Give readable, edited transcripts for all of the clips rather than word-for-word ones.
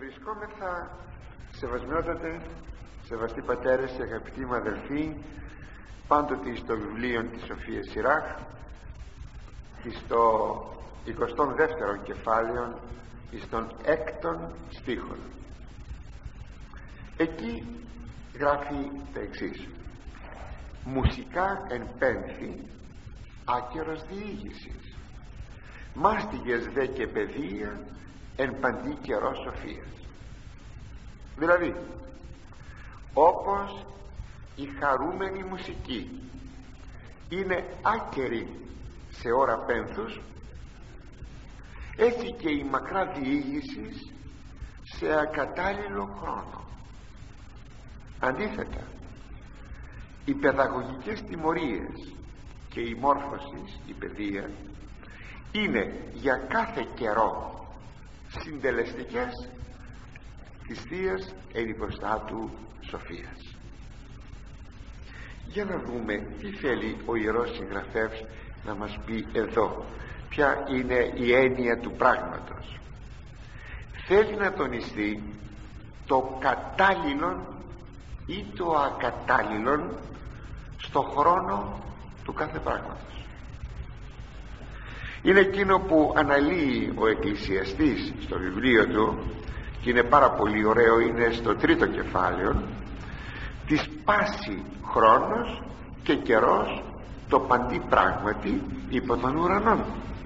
Βρισκόμεθα, σεβασμιότατε, σεβαστοί πατέρες και αγαπητοί μου αδελφοί, πάντοτε στο βιβλίο της Σοφίας Σιράχ, στο 22ο κεφάλαιο, στον 6ο στίχο. Εκεί γράφει τα εξής: μουσικά εν πένθη άκερος διήγησης, μάστιγες δε και παιδεία εν παντή καιρό σοφίας. Δηλαδή, όπως η χαρούμενη μουσική είναι άκερη σε ώρα πένθους, έτσι και η μακρά διήγηση σε ακατάλληλο χρόνο. Αντίθετα, οι παιδαγωγικές τιμωρίες και η μόρφωση, η παιδεία, είναι για κάθε καιρό συντελεστικές της Θείας ενυποστάτου σοφίας. Για να δούμε τι θέλει ο Ιερός Συγγραφεύς να μας πει εδώ, ποια είναι η έννοια του πράγματος. Θέλει να τονιστεί το κατάλληλον ή το ακατάλληλον στο χρόνο του κάθε πράγματος. Είναι εκείνο που αναλύει ο εκκλησιαστής στο βιβλίο του, και είναι πάρα πολύ ωραίο, είναι στο 3ο κεφάλαιο, της πάση χρόνος και καιρός το παντί πράγματι υπό τον ουρανό.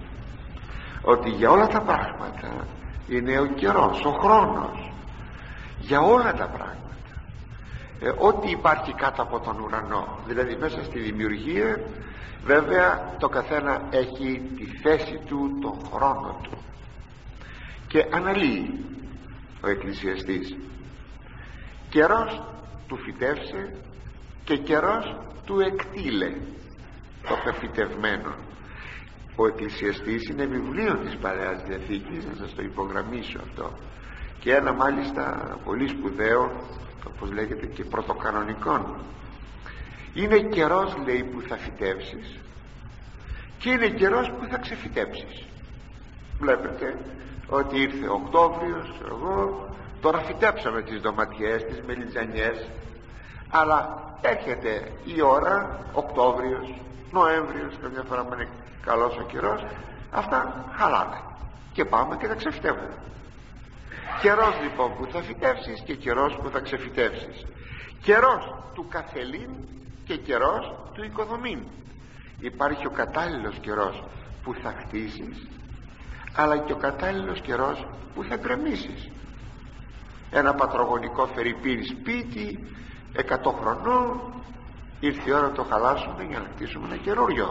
Ότι για όλα τα πράγματα είναι ο καιρός, ο χρόνος, για όλα τα πράγματα, ό,τι υπάρχει κάτω από τον ουρανό, δηλαδή μέσα στη δημιουργία. Βέβαια το καθένα έχει τη θέση του, τον χρόνο του, και αναλύει ο εκκλησιαστής: καιρός του φυτεύσε και καιρός του εκτήλε το πεφυτευμένο. Ο εκκλησιαστής είναι βιβλίο της Παλαιάς Διαθήκης, να σας το υπογραμμίσω αυτό, και ένα μάλιστα πολύ σπουδαίο, όπως λέγεται και πρωτοκανονικών. Είναι καιρός, λέει, που θα φυτέψεις και είναι καιρός που θα ξεφυτέψεις. Βλέπετε ότι ήρθε Οκτώβριος, τώρα φυτέψαμε τις ντοματιές, τις μελιτζανιές, αλλά έρχεται η ώρα Οκτώβριος, Νοέμβριος, καμιά φορά που είναι καλός ο καιρός, αυτά χαλάνε και πάμε και τα ξεφυτεύουμε. Καιρός λοιπόν που θα φυτέψεις και καιρός που θα ξεφυτέψεις, καιρός του καθελήν και καιρός του οικοδομήν. Υπάρχει ο κατάλληλος καιρός που θα χτίσεις, αλλά και ο κατάλληλος καιρός που θα γκρεμίσεις. Ένα πατρογονικό φερειπίν σπίτι 100 χρονών, ήρθε η ώρα να το χαλάσουμε για να χτίσουμε ένα καινούριο.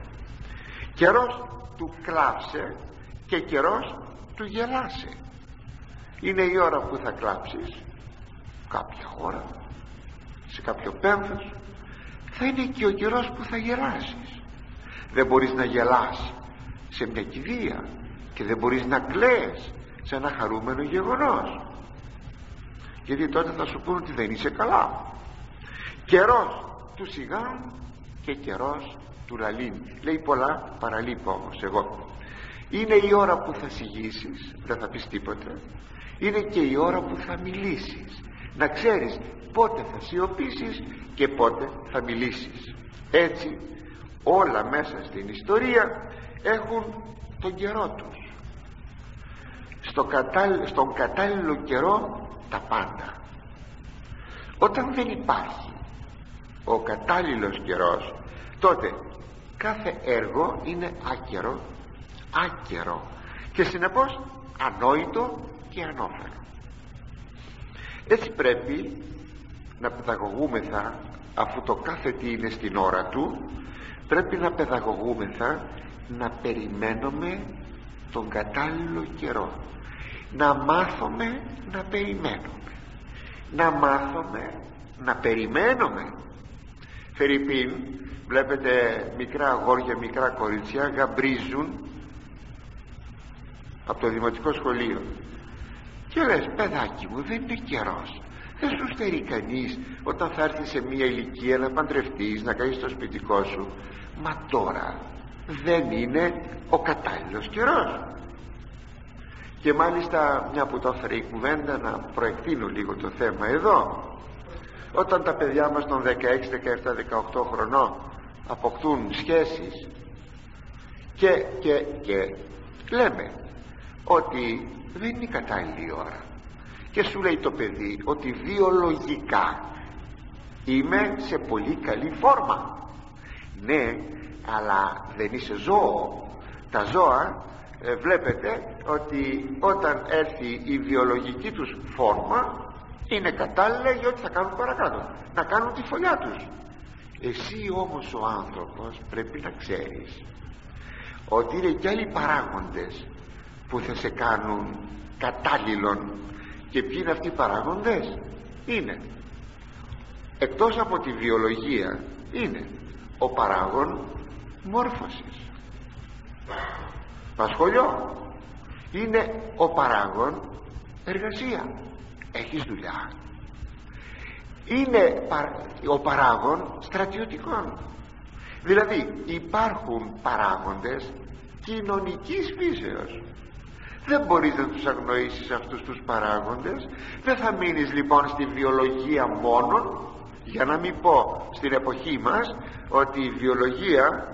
Καιρός του κλάψε και καιρός του γελάσε. Είναι η ώρα που θα κλάψεις κάποια ώρα, σε κάποιο πένθος. Θα είναι και ο καιρός που θα γελάσεις. Δεν μπορείς να γελάς σε μια κηδεία και δεν μπορείς να κλαις σε ένα χαρούμενο γεγονός, γιατί τότε θα σου πούν ότι δεν είσαι καλά. Καιρός του σιγά και καιρός του λαλήν. Λέει πολλά, παραλείπω όμως εγώ. Είναι η ώρα που θα σιγήσεις, δεν θα πεις τίποτε. Είναι και η ώρα που θα μιλήσεις, να ξέρεις πότε θα σιωπήσεις και πότε θα μιλήσεις. Έτσι όλα μέσα στην ιστορία έχουν τον καιρό τους. Στον κατάλληλο καιρό τα πάντα. Όταν δεν υπάρχει ο κατάλληλος καιρός, τότε κάθε έργο είναι άκερο και συνεπώς ανόητο και ανώφελο. Έτσι πρέπει να παιδαγωγούμεθα, αφού το κάθε τι είναι στην ώρα του, πρέπει να παιδαγωγούμεθα να περιμένουμε τον κατάλληλο καιρό, να μάθουμε να περιμένουμε, να μάθουμε να περιμένουμε. Φερειπίν, βλέπετε μικρά αγόρια, μικρά κορίτσια γαμπρίζουν από το δημοτικό σχολείο και λες: παιδάκι μου, δεν είναι καιρός, δεν σου στερεί κανείς όταν θα έρθει σε μια ηλικία να παντρευτείς, να κάνεις το σπιτικό σου. Μα τώρα δεν είναι ο κατάλληλος καιρός. Και μάλιστα, μια που το έφερε η κουβέντα, να προεκτείνω λίγο το θέμα εδώ. Όταν τα παιδιά μας των 16, 17, 18 χρονών αποκτούν σχέσεις και λέμε ότι δεν είναι η κατάλληλη ώρα, και σου λέει το παιδί ότι βιολογικά είμαι σε πολύ καλή φόρμα. Ναι, αλλά δεν είσαι ζώο. Τα ζώα βλέπετε ότι όταν έρθει η βιολογική τους φόρμα είναι κατάλληλα για ό,τι θα κάνουν παρακάτω, να κάνουν τη φωλιά τους. Εσύ όμως ο άνθρωπος πρέπει να ξέρεις ότι είναι και άλλοι παράγοντες που θα σε κάνουν κατάλληλον. Και ποιοι είναι αυτοί οι παράγοντες? Είναι, εκτός από τη βιολογία, είναι ο παράγον μόρφωσης, σχολείο, είναι ο παράγον εργασία, έχεις δουλειά, είναι ο παράγον στρατιωτικών. Δηλαδή υπάρχουν παράγοντες κοινωνικής φύσεως. Δεν μπορείς να τους αγνοήσεις αυτούς τους παράγοντες. Δεν θα μείνεις λοιπόν στη βιολογία μόνον, για να μην πω στην εποχή μας ότι η βιολογία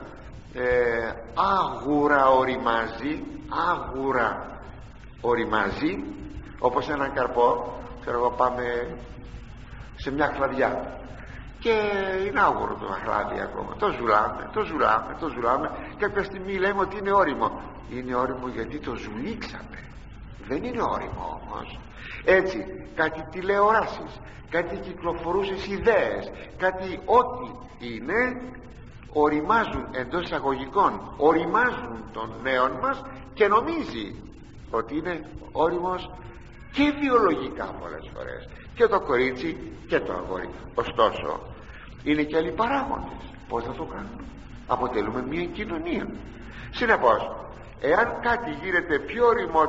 άγουρα οριμάζει, όπως έναν καρπό. Ξέρω εγώ, πάμε σε μια χλαδιά και είναι άγουρο το χλάδι ακόμα, το ζουλάμε, και κάποια στιγμή λέμε ότι είναι όριμο. Είναι όριμο γιατί το ζουλήξαμε, δεν είναι όριμο όμως. Έτσι κάτι τηλεοράσεις, κάτι κυκλοφορούσες ιδέες, κάτι ό,τι είναι, οριμάζουν, εντός εισαγωγικών οριμάζουν τον νέον μας και νομίζει ότι είναι όριμος και βιολογικά πολλές φορές, και το κορίτσι και το αγόρι. Ωστόσο είναι και άλλοι παράγοντες. Πώς θα το κάνουμε? Αποτελούμε μια κοινωνία. Συνεπώς, εάν κάτι γίνεται πιο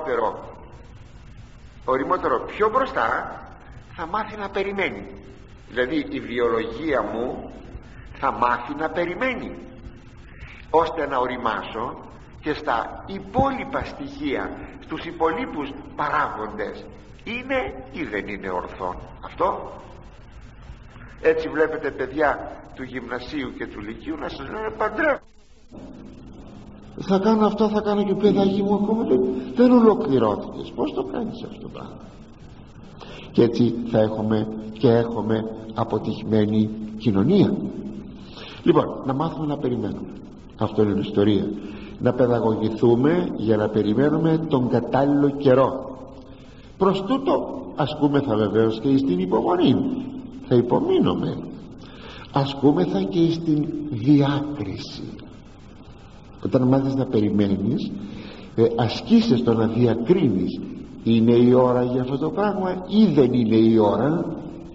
οριμότερο πιο μπροστά, θα μάθει να περιμένει. Δηλαδή η βιολογία μου θα μάθει να περιμένει, ώστε να οριμάσω και στα υπόλοιπα στοιχεία, στους υπολείπους παράγοντες, είναι ή δεν είναι ορθόν αυτό. Έτσι βλέπετε παιδιά του γυμνασίου και του λυκείου να σας λένε παντρεύω, θα κάνω αυτό, θα κάνω, και παιδάκι μου ακόμα δεν ολοκληρώθηκες. Πώς το κάνεις αυτό το πράγμα? Και έτσι θα έχουμε αποτυχημένη κοινωνία. Λοιπόν, να μάθουμε να περιμένουμε. Αυτό είναι η ιστορία. Να παιδαγωγηθούμε για να περιμένουμε τον κατάλληλο καιρό. Προς τούτο ασκούμεθα βεβαίως και στην υπομονή. Θα υπομείνουμε. Ασκούμεθα και στην διάκριση. Όταν μάθεις να περιμένεις, ασκήσεις το να διακρίνεις, είναι η ώρα για αυτό το πράγμα ή δεν είναι η ώρα.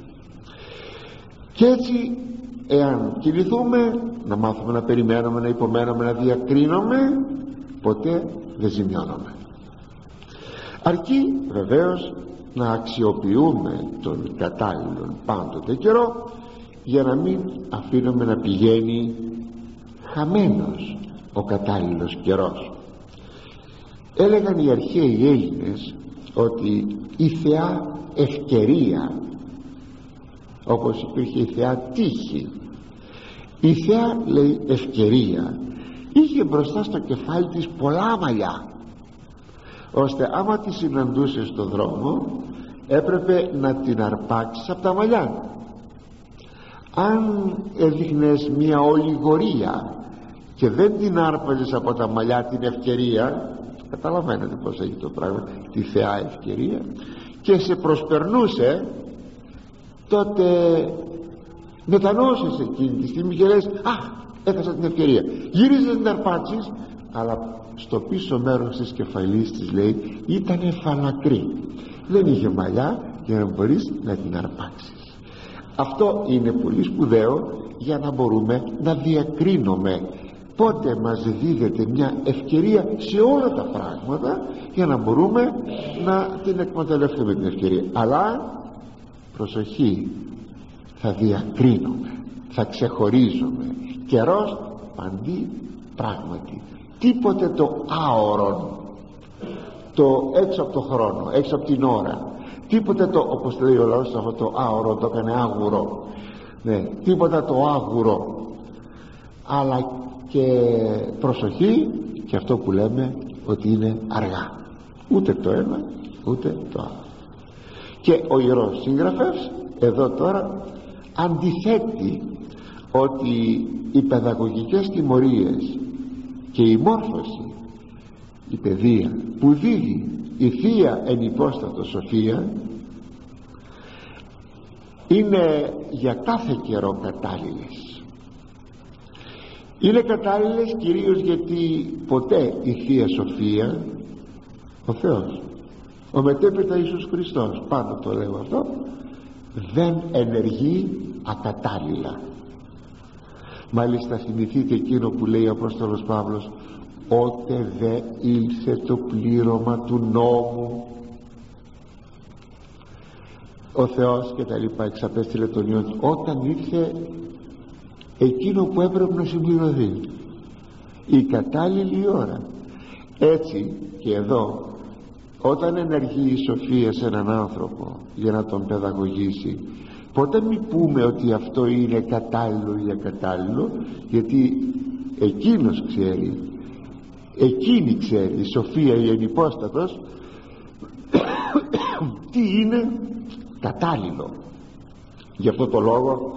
Και έτσι, εάν κινηθούμε, να μάθουμε να περιμένουμε, να υπομένουμε, να διακρίνουμε, ποτέ δεν ζημιώνουμε. Αρκεί βεβαίως να αξιοποιούμε τον κατάλληλο πάντοτε καιρό, για να μην αφήνουμε να πηγαίνει χαμένος ο κατάλληλος καιρός. Έλεγαν οι αρχαίοι Έλληνες ότι η θεά ευκαιρία, όπως υπήρχε η θεά τύχη, η θεά, λέει, ευκαιρία, είχε μπροστά στο κεφάλι της πολλά μαλλιά, ώστε άμα τη συναντούσε στον δρόμο έπρεπε να την αρπάξεις από τα μαλλιά. Αν έδειχνες μια ολιγορία και δεν την άρπαζες από τα μαλλιά την ευκαιρία, καταλαβαίνετε πως έχει το πράγμα, τη θεά ευκαιρία, και σε προσπερνούσε, τότε μετανόησες εκείνη τη στιγμή και λες, έχασα την ευκαιρία. Γύριζες να την αρπάξεις, αλλά στο πίσω μέρος της κεφαλής της, λέει, ήταν φαλακρή, δεν είχε μαλλιά για να μπορείς να την αρπάξεις. Αυτό είναι πολύ σπουδαίο για να μπορούμε να διακρίνουμε πότε μας δίδεται μια ευκαιρία σε όλα τα πράγματα, για να μπορούμε να την εκμεταλλευτούμε την ευκαιρία. Αλλά προσοχή, θα διακρίνουμε, θα ξεχωρίζουμε. Καιρός παντί πράγματι, τίποτε το άωρον. έξω από το χρόνο, έξω από την ώρα. Τίποτα όπως λέει ο λαός, αυτό το άωρο το έκανε άγουρο, ναι, τίποτα το άγουρο, αλλά και προσοχή και αυτό που λέμε ότι είναι αργά, ούτε το ένα ούτε το άλλο. Και ο Ιερός Συγγραφεύς εδώ τώρα αντιθέτει ότι οι παιδαγωγικές τιμωρίες και η μόρφωση, η παιδεία που δίδει η Θεία Ενυπόστατο Σοφία είναι για κάθε καιρό κατάλληλες. Είναι κατάλληλες κυρίως γιατί ποτέ η Θεία Σοφία, ο Θεός, ο μετέπειτα Ιησούς Χριστός, πάντα το λέω αυτό, δεν ενεργεί ακατάλληλα. Μάλιστα θυμηθείτε εκείνο που λέει ο Απόστολος Παύλος, ότε δε ήλθε το πλήρωμα του νόμου ο Θεός και τα λοιπά, εξαπέστειλε τον Υιόν του, όταν ήρθε εκείνο που έπρεπε να συμπληρωθεί, η κατάλληλη ώρα. Έτσι και εδώ, όταν ενεργεί η σοφία σε έναν άνθρωπο για να τον παιδαγωγήσει, ποτέ μην πούμε ότι αυτό είναι κατάλληλο ή ακατάλληλο, γιατί εκείνος ξέρει, εκείνη ξέρει, η σοφία η ενυπόστατος, τι είναι κατάλληλο. Γι' αυτό το λόγο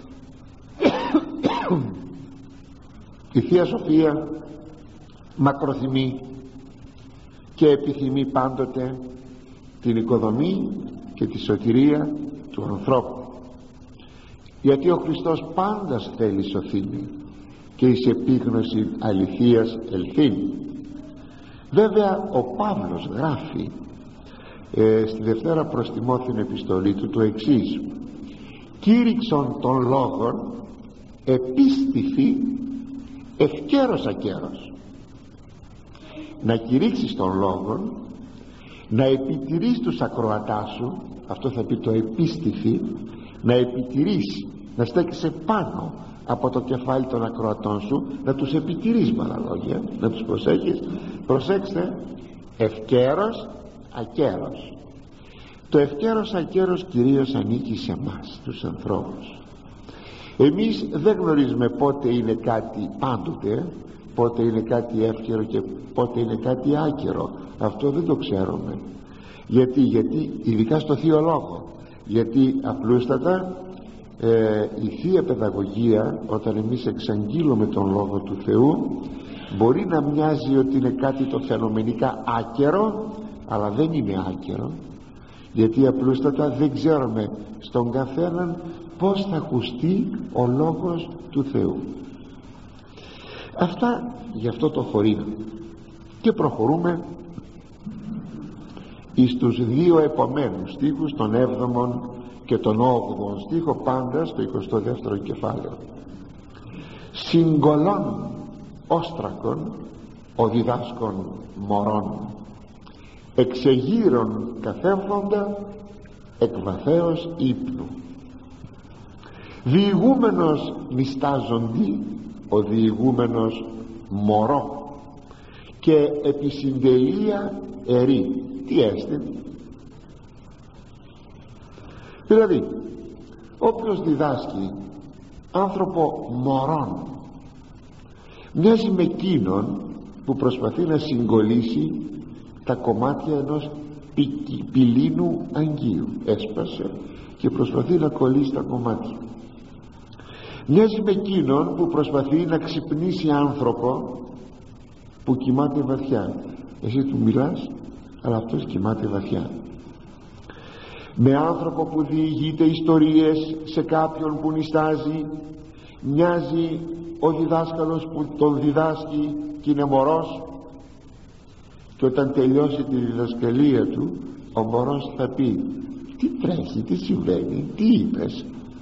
η Θεία Σοφία μακροθυμεί και επιθυμεί πάντοτε την οικοδομή και τη σωτηρία του ανθρώπου, γιατί ο Χριστός πάντα θέλει σωθήνη και εις επίγνωση αληθείας ελθύνη. Βέβαια ο Παύλος γράφει στη Δευτέρα προς Τιμόθεον επιστολή του το εξής: κήρυξον των λόγων επίστηθη ευκαιρός ακέρος. Να κηρύξεις των λόγων, να επιτηρείς τους ακροατάς σου, αυτό θα πει το επίστηθη, να επιτηρείς, να στέκεσαι πάνω από το κεφάλι των ακροατών σου, να τους επιτηρείς με άλλα λόγια, να τους προσέχεις. Προσέξτε, ευκαιρός ακέρος. Το ευκαιρός ακέρος κυρίως ανήκει σε εμάς τους ανθρώπους. Εμείς δεν γνωρίζουμε πότε είναι κάτι πάντοτε, πότε είναι κάτι εύκαιρο και πότε είναι κάτι άκερο. Αυτό δεν το ξέρουμε. Γιατί ειδικά στο Θείο Λόγο, γιατί απλούστατα η Θεία Παιδαγωγία, όταν εμείς εξαγγείλουμε τον Λόγο του Θεού, μπορεί να μοιάζει ότι είναι κάτι το φαινομενικά άκερο, αλλά δεν είναι άκερο, γιατί απλούστατα δεν ξέρουμε στον καθέναν πως θα ακουστεί ο Λόγος του Θεού. Αυτά για αυτό το χωρίο. Και προχωρούμε εις τους δύο επομένους στίχους, τον 7ο και τον 8ο στίχο, πάντα στο 22ο κεφάλαιο. Συγκολών όστρακων ο διδάσκων μωρών, εξεγείρων καθέμφοντα εκ βαθέως ύπνου. Διηγούμενος νηστάζοντι ο διηγούμενος μωρό, και επισυντελεία ερή. Τι έστει? Δηλαδή όποιος διδάσκει άνθρωπο μωρών, μοιάζει με εκείνον που προσπαθεί να συγκολλήσει τα κομμάτια ενός πυλίνου αγγείου. Έσπασε και προσπαθεί να κολλήσει τα κομμάτια. Μοιάζει με εκείνον που προσπαθεί να ξυπνήσει άνθρωπο που κοιμάται βαθιά. Εσύ του μιλάς, αλλά αυτός κοιμάται βαθιά. Με άνθρωπο που διηγείται ιστορίες σε κάποιον που νηστάζει, μοιάζει ο διδάσκαλος που τον διδάσκει και είναι μωρός, και όταν τελειώσει τη διδασκαλία του, ο μωρός θα πει: τι τρέχει, τι συμβαίνει, τι είπες?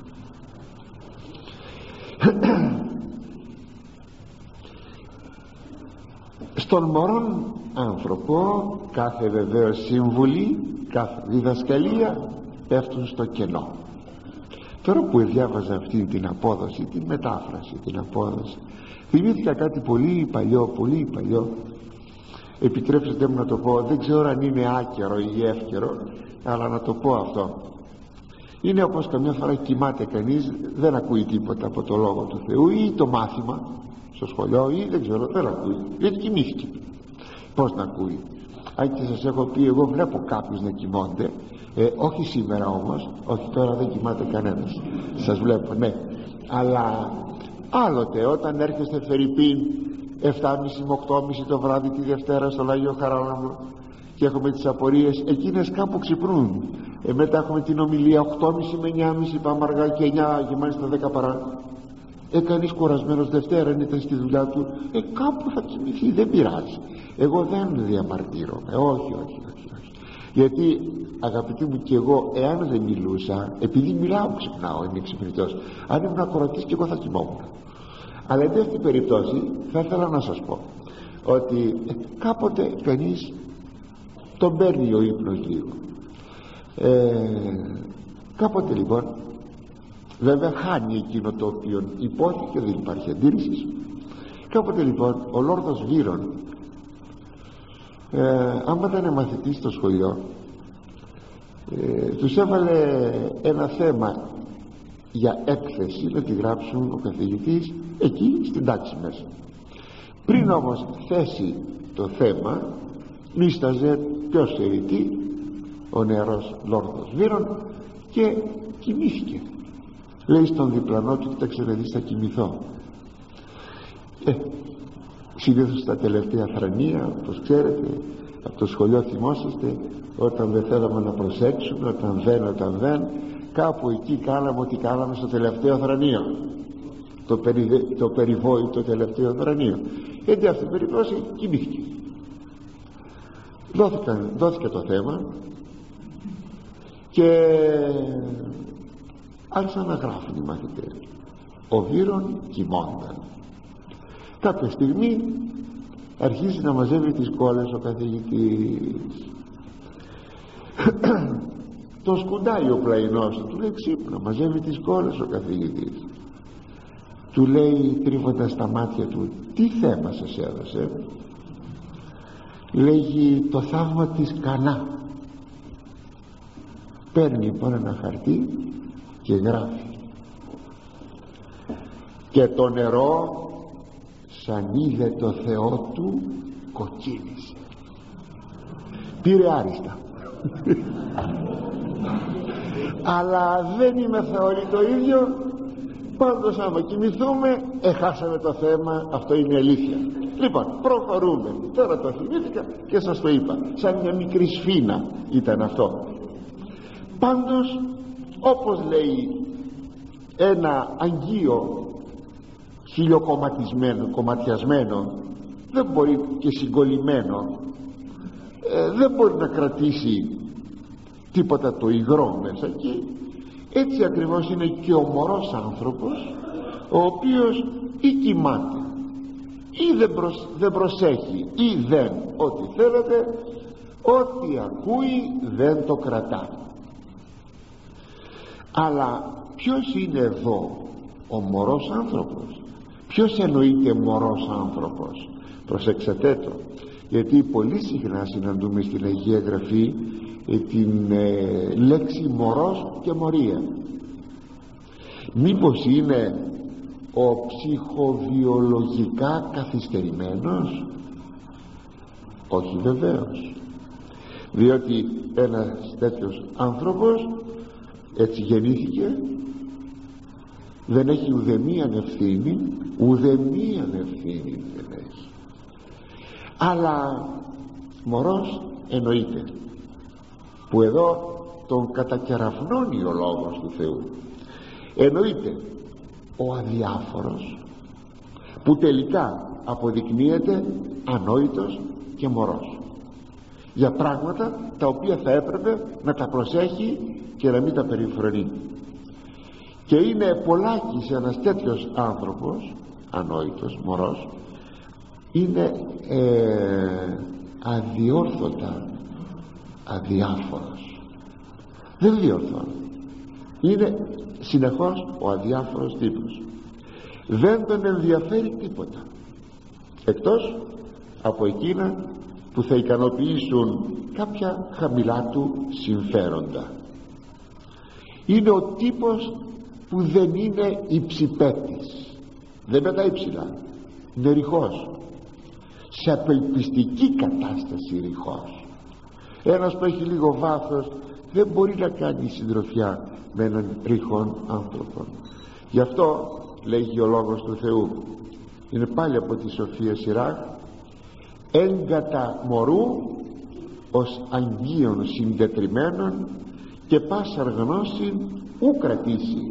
Στον μωρόν άνθρωπο κάθε βεβαίως σύμβουλη, κάθε διδασκαλία πέφτουν στο κενό. Τώρα που διάβαζα αυτή την απόδοση, την μετάφραση, την απόδοση, θυμήθηκα κάτι πολύ παλιό, επιτρέψτε μου να το πω, δεν ξέρω αν είναι άκερο ή εύκαιρο, αλλά να το πω αυτό. Είναι όπως καμιά φορά κοιμάται κανείς, δεν ακούει τίποτα από το Λόγο του Θεού ή το μάθημα στο σχολείο ή δεν ξέρω, δεν ακούει, γιατί κοιμήθηκε. Πώς να ακούει? Αν και σας έχω πει, εγώ βλέπω κάποιους να κοιμώνται, όχι σήμερα όμως, όχι τώρα, δεν κοιμάται κανένας, σας βλέπω, ναι, αλλά άλλοτε όταν έρχεστε φερειπίν 7.30 με 8.30 το βράδυ τη Δευτέρα στο Άγιο Χαράλαμπο και έχουμε τις απορίες, εκείνες κάπου ξυπνούν. Μετά έχουμε την ομιλία 8.30 με 9.30, πάμε αργά και 9 και μάλιστα 10 παρά. Κανείς κουρασμένος Δευτέρα ήταν στη δουλειά του, κάπου θα κοιμηθεί, δεν πειράζει. Εγώ δεν διαμαρτύρομαι, όχι. Γιατί αγαπητοί μου, και εγώ εάν δεν μιλούσα, επειδή μιλάω ξυπνάω, είμαι ξυπνητός, αν ήμουν ακροατής και εγώ θα κοιμόμουν. Αλλά εν αυτή περίπτωση θα ήθελα να σας πω ότι κάποτε κανείς τον παίρνει ο ύπνος λίγο. Κάποτε λοιπόν βέβαια χάνει εκείνο το οποίο υπόθηκε, δεν υπάρχει αντίρρηση. Κάποτε λοιπόν ο Λόρδος Βύρον, άμα ήταν μαθητής στο σχολείο, τους έβαλε ένα θέμα για έκθεση να τη γράψουν ο καθηγητής εκεί στην τάξη μέσα. Πριν όμως θέσει το θέμα, νίσταζε ποιος ξέρει τι ο νεαρός Λόρδος Βύρον και κοιμήθηκε. Λέει στον διπλανό του, κοίταξε να δεις, θα κοιμηθώ. Συνήθως στα τελευταία θρανία, όπως ξέρετε, από το σχολείο θυμόσαστε, όταν δεν θέλαμε να προσέξουμε, όταν δεν, κάπου εκεί κάναμε ό,τι κάναμε στο τελευταίο θρανείο, το περιβόητο τελευταίο θρανείο. Έτσι αυτή την περίπτωση κοιμήθηκε. Δόθηκε το θέμα και άρχισαν να γράφουν οι μαθητές. Ο Βύρον κοιμόνταν. Κάποια στιγμή αρχίζει να μαζεύει τις κόλλες ο καθηγητής. Το σκουντάει ο πλαϊνός του, λέει ξύπνα, μαζεύει τις κόλλες ο καθηγητής. Του λέει τρίβοντας τα μάτια του, τι θέμα σας έδωσε? Λέγει το θαύμα της Κανά. Παίρνει λοιπόν ένα χαρτί και γράφει, και το νερό σαν είδε το Θεό του κοκκίνησε. Πήρε άριστα. Αλλά δεν είμαι θεωρεί το ίδιο. Πάντως άμα κοιμηθούμε χάσαμε το θέμα, αυτό είναι αλήθεια. Λοιπόν, προχωρούμε. Τώρα το θυμήθηκα και σας το είπα, σαν μια μικρή σφήνα ήταν αυτό. Πάντως, όπως λέει ένα αγγείο κομματιασμένο, δεν μπορεί, και συγκολλημένο, δεν μπορεί να κρατήσει τίποτα το υγρό μέσα εκεί. Έτσι ακριβώς είναι και ο μωρός άνθρωπος, ο οποίος ή κοιμάται ή δεν προσέχει ή δεν, ό,τι θέλετε, ό,τι ακούει δεν το κρατά. Αλλά ποιος είναι εδώ ο μωρός άνθρωπος? Ποιος εννοείται μωρός άνθρωπος? Προσέξτε το, γιατί πολύ συχνά συναντούμε στην Αγία Γραφή την λέξη μωρός και μωρία. Μήπως είναι ο ψυχοβιολογικά καθυστερημένος? Όχι βεβαίως, διότι ένας τέτοιος άνθρωπος έτσι γεννήθηκε, δεν έχει ουδεμίαν ευθύνη δεν έχει. Αλλά μωρός εννοείται, που εδώ τον κατακεραυνώνει ο Λόγος του Θεού. Εννοείται ο αδιάφορος, που τελικά αποδεικνύεται ανόητος και μωρός για πράγματα τα οποία θα έπρεπε να τα προσέχει και να μην τα περιφρονεί. Και είναι πολλάκις ένας τέτοιος άνθρωπος, ανόητος, μωρός, είναι αδιόρθωτα αδιάφορος, δεν διορθώνει, είναι συνεχώς ο αδιάφορος τύπος. Δεν τον ενδιαφέρει τίποτα εκτός από εκείνα που θα ικανοποιήσουν κάποια χαμηλά του συμφέροντα. Είναι ο τύπος που δεν είναι υψηπέτης, δεν πετάει ψηλά, είναι ρηχός, σε απελπιστική κατάσταση ρηχός. Ένας που έχει λίγο βάθος δεν μπορεί να κάνει συντροφιά με έναν ρηχόν άνθρωπο. Γι' αυτό λέγει ο Λόγος του Θεού, είναι πάλι από τη Σοφία Σιράχ, έγκατα μωρού ως αγγείων συντετριμένων και πάσαρ γνώση ου κρατήσει.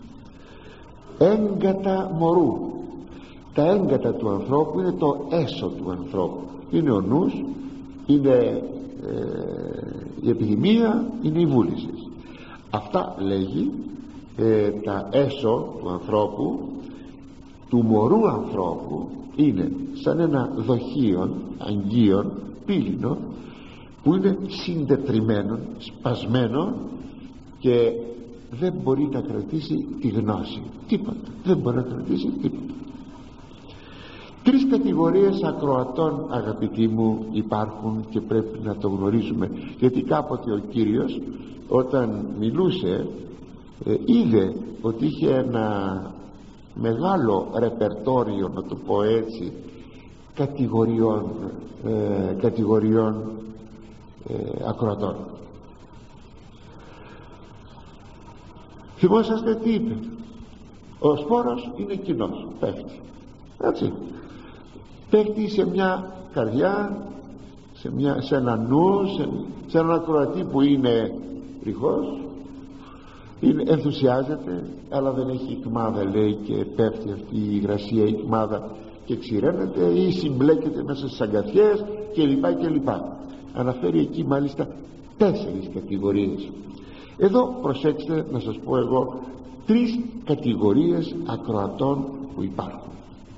Έγκατα μωρού. Τα έγκατα του ανθρώπου είναι το έσω του ανθρώπου, είναι ο νους, είναι η επιθυμία, είναι η βούληση. Αυτά λέγει τα έσω του ανθρώπου, του μωρού ανθρώπου, είναι σαν ένα δοχείο αγγείων πύληνο που είναι συντετριμένο, σπασμένο και δεν μπορεί να κρατήσει τη γνώση, τίποτα, δεν μπορεί να κρατήσει τίποτα. Τρεις κατηγορίες ακροατών, αγαπητοί μου, υπάρχουν και πρέπει να το γνωρίζουμε, γιατί κάποτε ο Κύριος όταν μιλούσε είδε ότι είχε ένα μεγάλο ρεπερτόριο, να το πω έτσι, κατηγοριών ακροατών. Θυμόσαστε τι είπε? Ο σπόρος είναι κοινός, πέφτει, έτσι, πέφτει σε μια καρδιά, σε ένα νου, σε έναν ακροατή που είναι ρηχός, ενθουσιάζεται, αλλά δεν έχει ικμάδα, λέει, και πέφτει αυτή η υγρασία ικμάδα και ξηραίνεται ή συμπλέκεται μέσα στις αγκαθιές κλπ. Αναφέρει εκεί μάλιστα 4 κατηγορίες. Εδώ προσέξτε να σας πω εγώ 3 κατηγορίες ακροατών που υπάρχουν.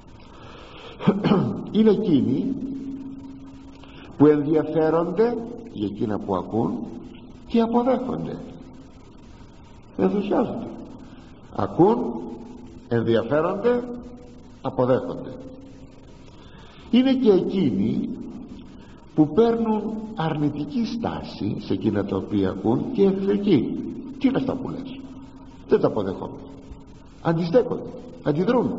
Είναι εκείνοι που ενδιαφέρονται για εκείνα που ακούν και αποδέχονται, ενθουσιάζονται, ακούν, ενδιαφέρονται, αποδέχονται. Είναι και εκείνοι που παίρνουν αρνητική στάση σε εκείνα τα οποία ακούν και εχθρική. Τι είναι αυτά που λες? Δεν τα αποδεχόμαστε, αντιστέκονται, αντιδρούν.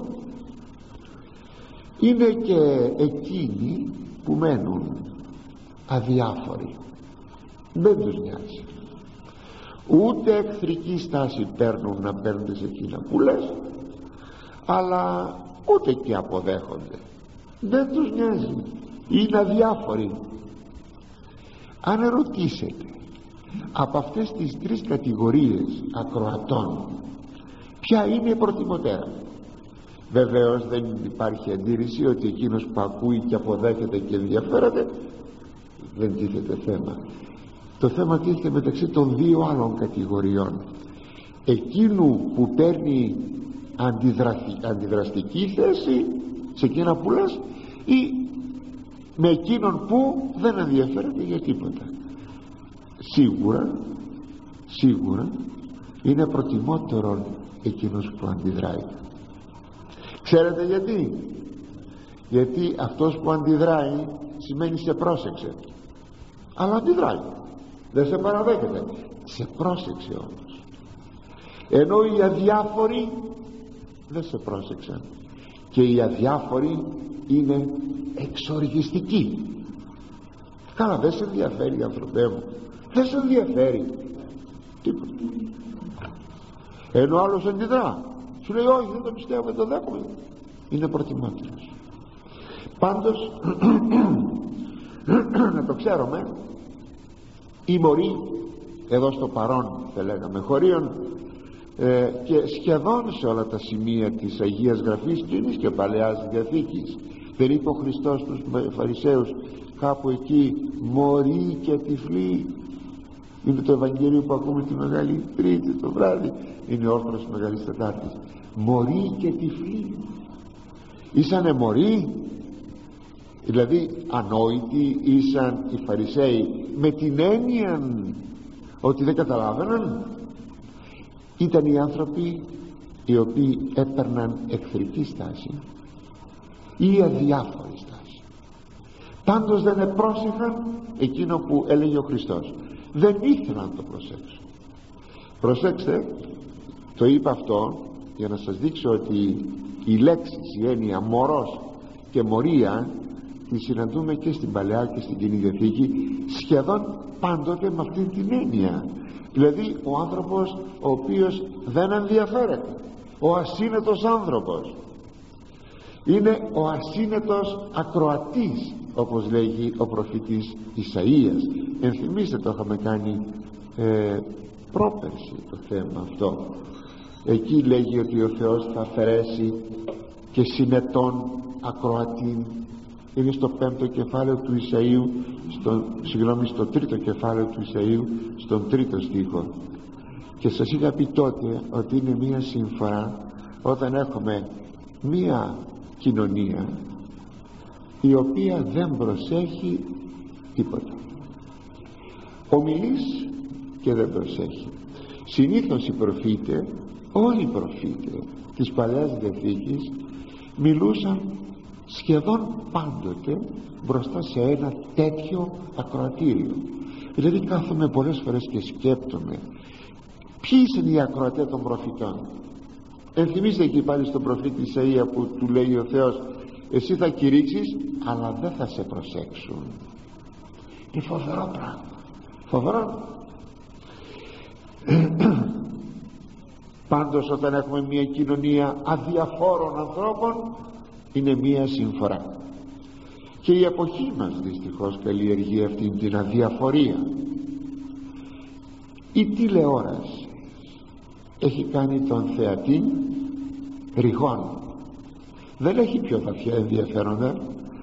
Είναι και εκείνοι που μένουν αδιάφοροι, δεν τους νοιάζει, ούτε εχθρική στάση παίρνουν να παίρνουν σε εκείνα που λες, αλλά ούτε και αποδέχονται, δεν τους νοιάζει, είναι αδιάφοροι. Αν ρωτήσετε από αυτές τις 3 κατηγορίες ακροατών ποια είναι προτιμότερα, βεβαίως δεν υπάρχει αντίρρηση ότι εκείνος που ακούει και αποδέχεται και ενδιαφέρεται, δεν τίθεται θέμα. Το θέμα τίθεται μεταξύ των 2 άλλων κατηγοριών, εκείνου που παίρνει αντιδραστική θέση σε εκείνα που λες, ή με εκείνον που δεν ενδιαφέρεται για τίποτα. Σίγουρα είναι προτιμότερο εκείνος που αντιδράει. Ξέρετε γιατί αυτός που αντιδράει σημαίνει σε πρόσεξε, αλλά αντιδράει, δεν σε παραδέχεται, σε πρόσεξε όμως. Ενώ οι αδιάφοροι δεν σε πρόσεξαν, και οι αδιάφοροι είναι εξοργιστικοί. Καλά, δεν σε ενδιαφέρει, άνθρωπέ μου, δεν σε ενδιαφέρει τίποτα. Ενώ άλλος αντιδρά, σου λέει όχι, δεν το πιστεύω, δεν το δέχομαι, είναι προτιμότερος. Πάντως να το ξέρουμε, οι μωροί εδώ στο παρόν, θα λέγαμε, χωρίων και σχεδόν σε όλα τα σημεία της Αγίας Γραφής και Παλαιάς Διαθήκης, δεν είπε ο Χριστός στους Φαρισαίους κάπου εκεί, μωροί και τυφλοί? Είναι το Ευαγγέλιο που ακούμε τη Μεγάλη Τρίτη το βράδυ, είναι όρθρος Μεγάλης Τετάρτης. Μωροί και τυφλοί, ήσανε μωροί, δηλαδή ανόητοι ήσαν οι Φαρισαίοι με την έννοια ότι δεν καταλάβαιναν? Ήταν οι άνθρωποι οι οποίοι έπαιρναν εχθρική στάση ή αδιάφορη στάση? Πάντως δεν επρόσεχαν εκείνο που έλεγε ο Χριστός. Δεν ήθελαν να το προσέξουν. Προσέξτε, το είπα αυτό για να σας δείξω ότι η λέξη, η έννοια μωρός και μωρία τη συναντούμε και στην Παλαιά και στην Καινή Διαθήκη σχεδόν πάντοτε με αυτήν την έννοια. Δηλαδή ο άνθρωπος ο οποίος δεν ενδιαφέρεται, ο ασύνετος άνθρωπος, είναι ο ασύνετος ακροατής, όπως λέγει ο προφήτης Ισαΐας. Ενθυμίστε, το είχαμε κάνει πρόπερση το θέμα αυτό. Εκεί λέγει ότι ο Θεός θα αφαιρέσει και συνετών ακροατήν. Είναι στο 5ο κεφάλαιο του Ισαΐου, στο 3ο κεφάλαιο του Ισαΐου, στον 3ο στίχο. Και σας είχα πει τότε ότι είναι μία συμφορά όταν έχουμε μία κοινωνία η οποία δεν προσέχει τίποτα. Ομιλείς και δεν προσέχει. Συνήθως οι προφήτες, όλοι οι προφήτες της Παλαιάς Διαθήκης μιλούσαν σχεδόν πάντοτε μπροστά σε ένα τέτοιο ακροατήριο. Δηλαδή κάθομαι πολλές φορές και σκέπτομαι ποιοι είναι οι ακροατές των προφητών. Ενθυμίστε εκεί πάλι στον προφήτη Ισαΐα που του λέει ο Θεός, εσύ θα κηρύξεις αλλά δεν θα σε προσέξουν. Είναι φοβερό πράγμα, φοβερό. Πάντως όταν έχουμε μια κοινωνία αδιαφόρων ανθρώπων είναι μια συμφορά, και η εποχή μας δυστυχώς καλλιεργεί αυτήν την αδιαφορία. Η τηλεόραση έχει κάνει τον θεατή ρηγών, δεν έχει πιο βαθιά ενδιαφέροντα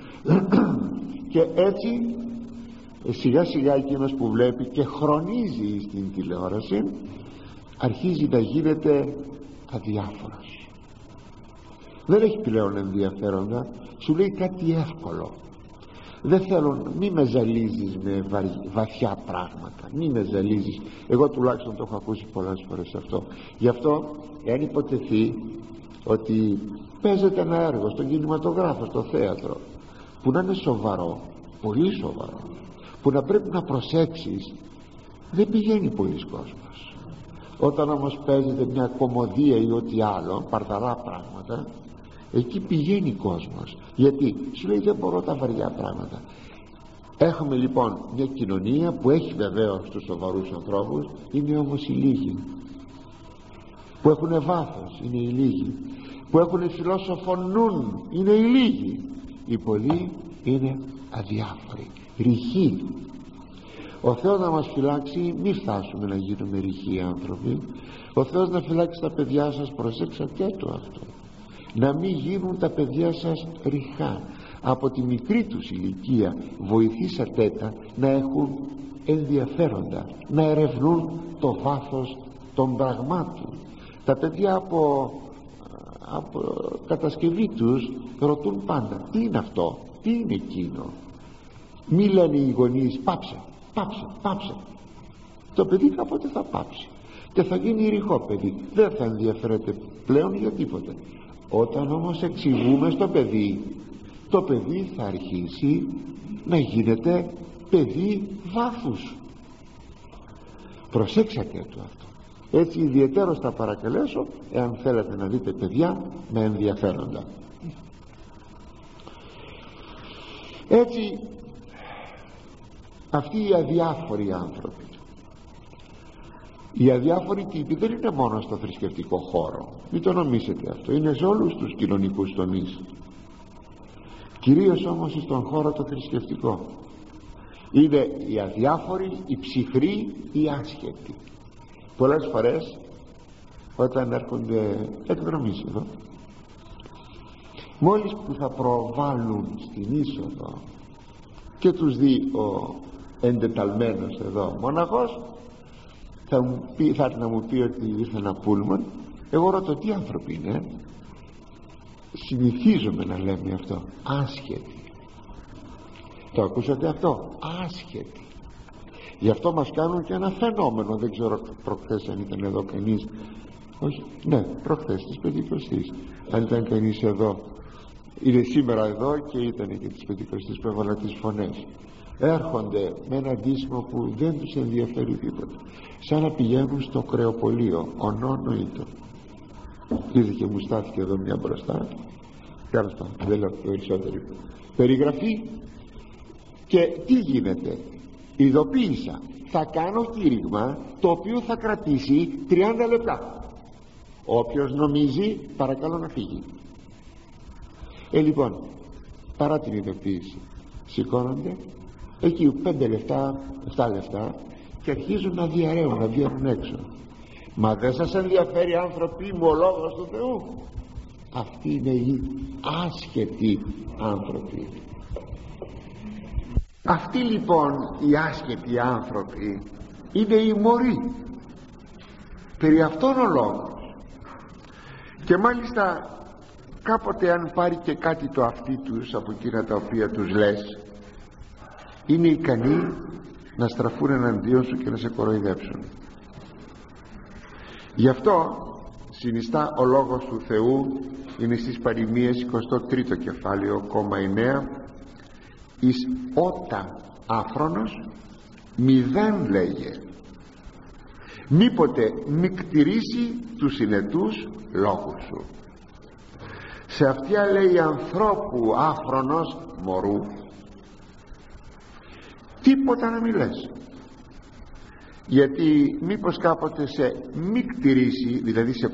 και έτσι σιγά σιγά εκείνος που βλέπει και χρονίζει στην τηλεόραση αρχίζει να γίνεται αδιάφορος, δεν έχει πλέον ενδιαφέροντα, σου λέει κάτι εύκολο. Δεν θέλω, μη με ζαλίζεις με βαθιά πράγματα, μη με ζαλίζεις. Εγώ τουλάχιστον το έχω ακούσει πολλές φορές αυτό. Γι' αυτό εάν υποτεθεί ότι παίζεται ένα έργο στον κινηματογράφο, στο θέατρο, που να είναι σοβαρό, πολύ σοβαρό, που να πρέπει να προσέξεις, δεν πηγαίνει πολλής κόσμος. Όταν όμως παίζεται μια κωμωδία ή ό,τι άλλο, παρταρά πράγματα, εκεί πηγαίνει κόσμος. Γιατί σου λέει δεν μπορώ τα βαριά πράγματα. Έχουμε λοιπόν μια κοινωνία που έχει βεβαίως τους σοβαρούς ανθρώπους, είναι όμως οι λίγοι που έχουν βάθος, είναι οι λίγοι που έχουν φιλόσοφο-νουν, είναι οι λίγοι. Οι πολλοί είναι αδιάφοροι, ρηχοί. Ο Θεός να μας φυλάξει μη φτάσουμε να γίνουμε ρηχοί άνθρωποι. Ο Θεός να φυλάξει τα παιδιά σας, προσέξατε το αυτό, να μην γίνουν τα παιδιά σας ρηχά. Από τη μικρή τους ηλικία βοηθήσατε τα να έχουν ενδιαφέροντα, να ερευνούν το βάθος των πραγμάτων. Τα παιδιά από κατασκευή τους ρωτούν πάντα τι είναι αυτό, τι είναι εκείνο. Μη λένε οι γονείς πάψε, πάψε, πάψε. Το παιδί κάποτε θα πάψει και θα γίνει ρηχό παιδί, δεν θα ενδιαφέρεται πλέον για τίποτε. Όταν όμως εξηγούμε στο παιδί, το παιδί θα αρχίσει να γίνεται παιδί βάθους. Προσέξατε το αυτό. Έτσι ιδιαιτέρως θα παρακαλέσω, εάν θέλετε να δείτε παιδιά με ενδιαφέροντα. Έτσι αυτοί οι αδιάφοροι άνθρωποι, οι αδιάφοροι τύποι δεν είναι μόνο στο θρησκευτικό χώρο, μην το νομίσετε αυτό, είναι σε όλους τους κοινωνικούς τομείς, κυρίως όμως στον χώρο το θρησκευτικό. Είναι οι αδιάφοροι, οι ψυχροί, οι άσχετοι. Πολλές φορές όταν έρχονται εκδρομής εδώ, μόλις που θα προβάλλουν στην είσοδο και τους δει ο εντεταλμένος εδώ μοναχός, θα έρθει να μου πει ότι ήρθε ένα πούλμαν. Εγώ ρωτώ τι άνθρωποι είναι. Συνηθίζομαι να λέμε αυτό, άσχετοι. Το ακούσατε αυτό, άσχετοι. Γι' αυτό μας κάνουν και ένα φαινόμενο. Δεν ξέρω προχθές αν ήταν εδώ κανείς, όχι, ναι, προχθές της Πεντηκοστής, αν ήταν κανείς εδώ Είναι σήμερα εδώ και ήταν και τις Πεντηκοστές που έβαλα τις φωνές. Έρχονται με ένα ντύσιμο που δεν τους ενδιαφέρει τίποτα, σαν να πηγαίνουν στο κρεοπολείο, ονόνοητο. Είδε και μου στάθηκε εδώ μια μπροστά, τέλος πάντων, δεν λέω περισσότερη περιγραφή. Και τι γίνεται? Ειδοποίησα, θα κάνω κήρυγμα το οποίο θα κρατήσει 30 λεπτά. Όποιος νομίζει, παρακαλώ να φύγει. Λοιπόν, παρά την ειδοποίηση, σηκώνονται εκεί 5 λεπτά, 7 λεπτά και αρχίζουν να διαρρέουν, να βγαίνουν έξω. Μα δεν σας ενδιαφέρει, άνθρωποι μου, ο λόγος του Θεού? Αυτοί είναι οι άσχετοι άνθρωποι. Αυτοί λοιπόν οι άσχετοι άνθρωποι είναι οι μωροί. Περί αυτόν ο λόγος. Και μάλιστα κάποτε αν πάρει και κάτι το αυτί τους από εκείνα τα οποία τους λες, είναι ικανοί να στραφούν εναντίον σου και να σε κοροϊδέψουν. Γι' αυτό συνιστά ο λόγος του Θεού, είναι στις παροιμίες 23ο κεφάλαιο, 9, εις ότα άφρονος μηδέν λέγε, μήποτε μη κτηρήσει τους συνετούς λόγους σου. Σε αυτιά λέει ανθρώπου άφρονος μωρού τίποτα να μη λες, γιατί μήπως κάποτε σε μη κτηρήσει, δηλαδή σε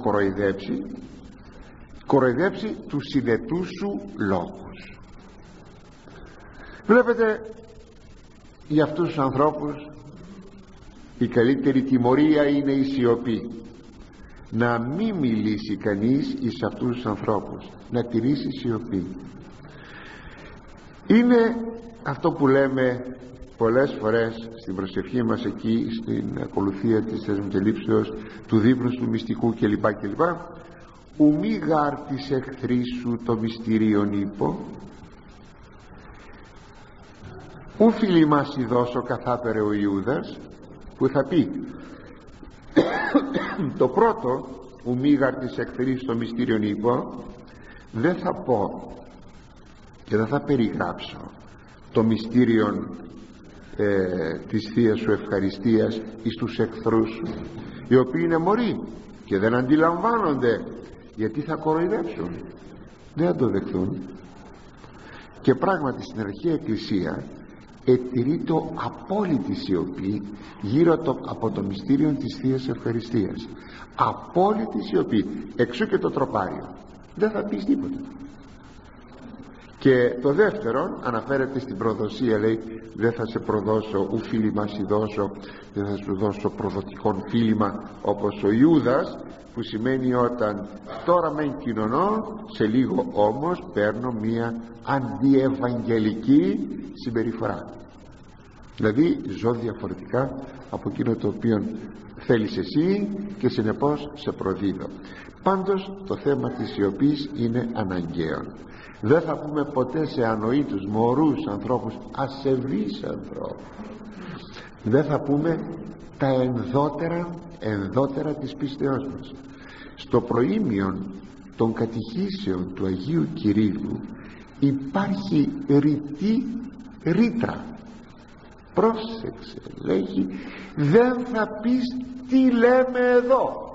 κοροϊδέψει τους συνετούς σου λόγους. Βλέπετε, για αυτούς τους ανθρώπους η καλύτερη τιμωρία είναι η σιωπή. Να μην μιλήσει κανείς εις αυτούς τους ανθρώπους, να τηρήσει σιωπή. Είναι αυτό που λέμε πολλές φορές στην προσευχή μας, εκεί στην ακολουθία της θεσμοτελήψεως, του δείπνου του μυστικού κλπ. Ου μη γάρ της εχθρής σου το μυστήριον είπω, ου φίλοι μας δώσω καθάπερε ο Ιούδας, που θα πει το πρώτο, ου μη γάρ της εχθρής το μυστήριον είπω, δεν θα πω και δεν θα περιγράψω το μυστήριον της Θείας σου ευχαριστίας εις τους εχθρούς σου, οι οποίοι είναι μωροί και δεν αντιλαμβάνονται, γιατί θα κοροϊδέψουν, δεν θα το δεχθούν. Και πράγματι στην αρχαία Εκκλησία ετηρεί το απόλυτη σιωπή γύρω από το μυστήριο της Θείας ευχαριστίας. Απόλυτη σιωπή, εξού και το τροπάριο, δεν θα πεις τίποτα. Και το δεύτερο αναφέρεται στην προδοσία, λέει δεν θα σε προδώσω ου φίλημα σι δώσω, δεν θα σου δώσω προδοτικόν φίλημα, όπως ο Ιούδας, που σημαίνει όταν τώρα μεν κοινωνώ, σε λίγο όμως παίρνω μια αντιευαγγελική συμπεριφορά, δηλαδή ζω διαφορετικά από εκείνο το οποίο θέλεις εσύ και συνεπώς σε προδίδω. Πάντως το θέμα της σιωπής είναι αναγκαίο. Δεν θα πούμε ποτέ σε ανοήτους, μωρούς ανθρώπους, ασεβείς ανθρώπους, δεν θα πούμε τα ενδότερα της πίστεώς μας. Στο προήμιον των κατηχήσεων του Αγίου Κυρίλου υπάρχει ρήτρα. Πρόσεξε, λέγει, δεν θα πεις τι λέμε εδώ.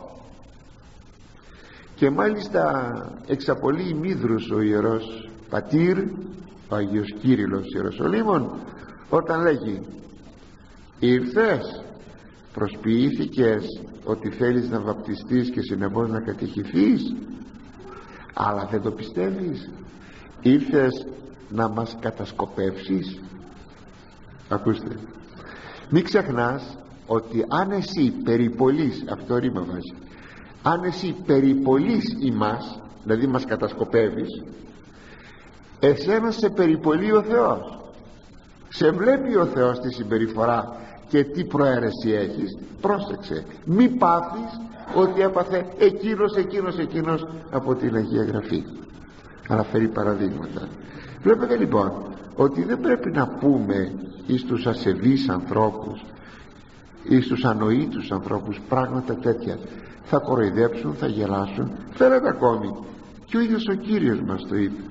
Και μάλιστα εξαπολύει Μύδρους ο Ιερός Πατήρ, ο Άγιος Κύριλλος Ιεροσολύμων, όταν λέγει ήρθες, προσποιήθηκες ότι θέλεις να βαπτιστείς και συνεπώς να κατηχηθείς, αλλά δεν το πιστεύεις, ήρθες να μας κατασκοπεύσεις. Ακούστε, μην ξεχνάς ότι αν εσύ περιπολείς, αυτό ρήμα βάζει, αν εσύ περιπολείς ημάς, δηλαδή μας κατασκοπεύεις, εσένα σε περιπολεί ο Θεός, σε βλέπει ο Θεός τη συμπεριφορά και τι προαίρεση έχεις. Πρόσεξε, μη πάθεις ότι έπαθε εκείνος από την Αγία Γραφή. Αναφέρει παραδείγματα. Βλέπετε λοιπόν ότι δεν πρέπει να πούμε εις τους ασεβείς ανθρώπους, εις τους ανοήτους ανθρώπους πράγματα τέτοια. Θα κοροϊδέψουν, θα γελάσουν. Φέρετε ακόμη, και ο ίδιος ο Κύριος μας το είπε,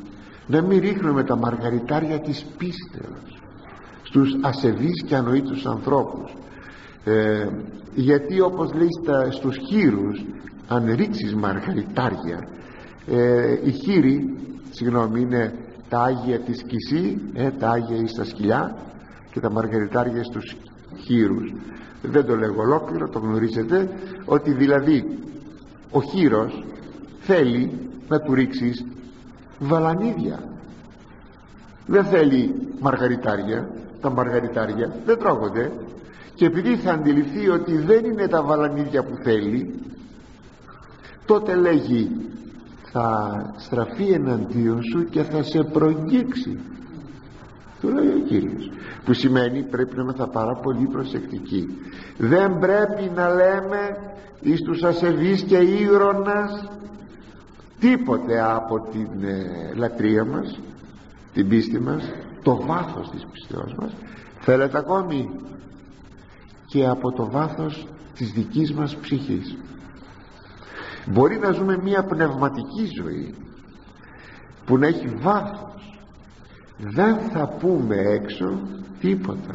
να μην ρίχνουμε τα μαργαριτάρια της πίστεως στους ασεβείς και ανοήτους ανθρώπους, γιατί όπως λέει στους χήρους, αν ρίξεις μαργαριτάρια, οι χήροι, συγγνώμη, είναι τα άγια της Κισή, τα άγια εις τα σκυλιά, και τα μαργαριτάρια στους χήρους. Δεν το λέγω ολόκληρο, το γνωρίζετε, ότι δηλαδή ο χήρος θέλει να του ρίξεις βαλανίδια, δεν θέλει μαργαριτάρια. Τα μαργαριτάρια δεν τρώγονται, και επειδή θα αντιληφθεί ότι δεν είναι τα βαλανίδια που θέλει, τότε λέγει θα στραφεί εναντίον σου και θα σε προγγίξει, του λέει ο Κύριος, που σημαίνει πρέπει να είμαστε πάρα πολύ προσεκτικοί. Δεν πρέπει να λέμε εις τους ασεβείς και ήρωνας τίποτε από την λατρεία μας, την πίστη μας, το βάθος της πιστεώς μας. Θέλετε ακόμη και από το βάθος της δικής μας ψυχής. Μπορεί να ζούμε μια πνευματική ζωή που να έχει βάθος, δεν θα πούμε έξω τίποτα,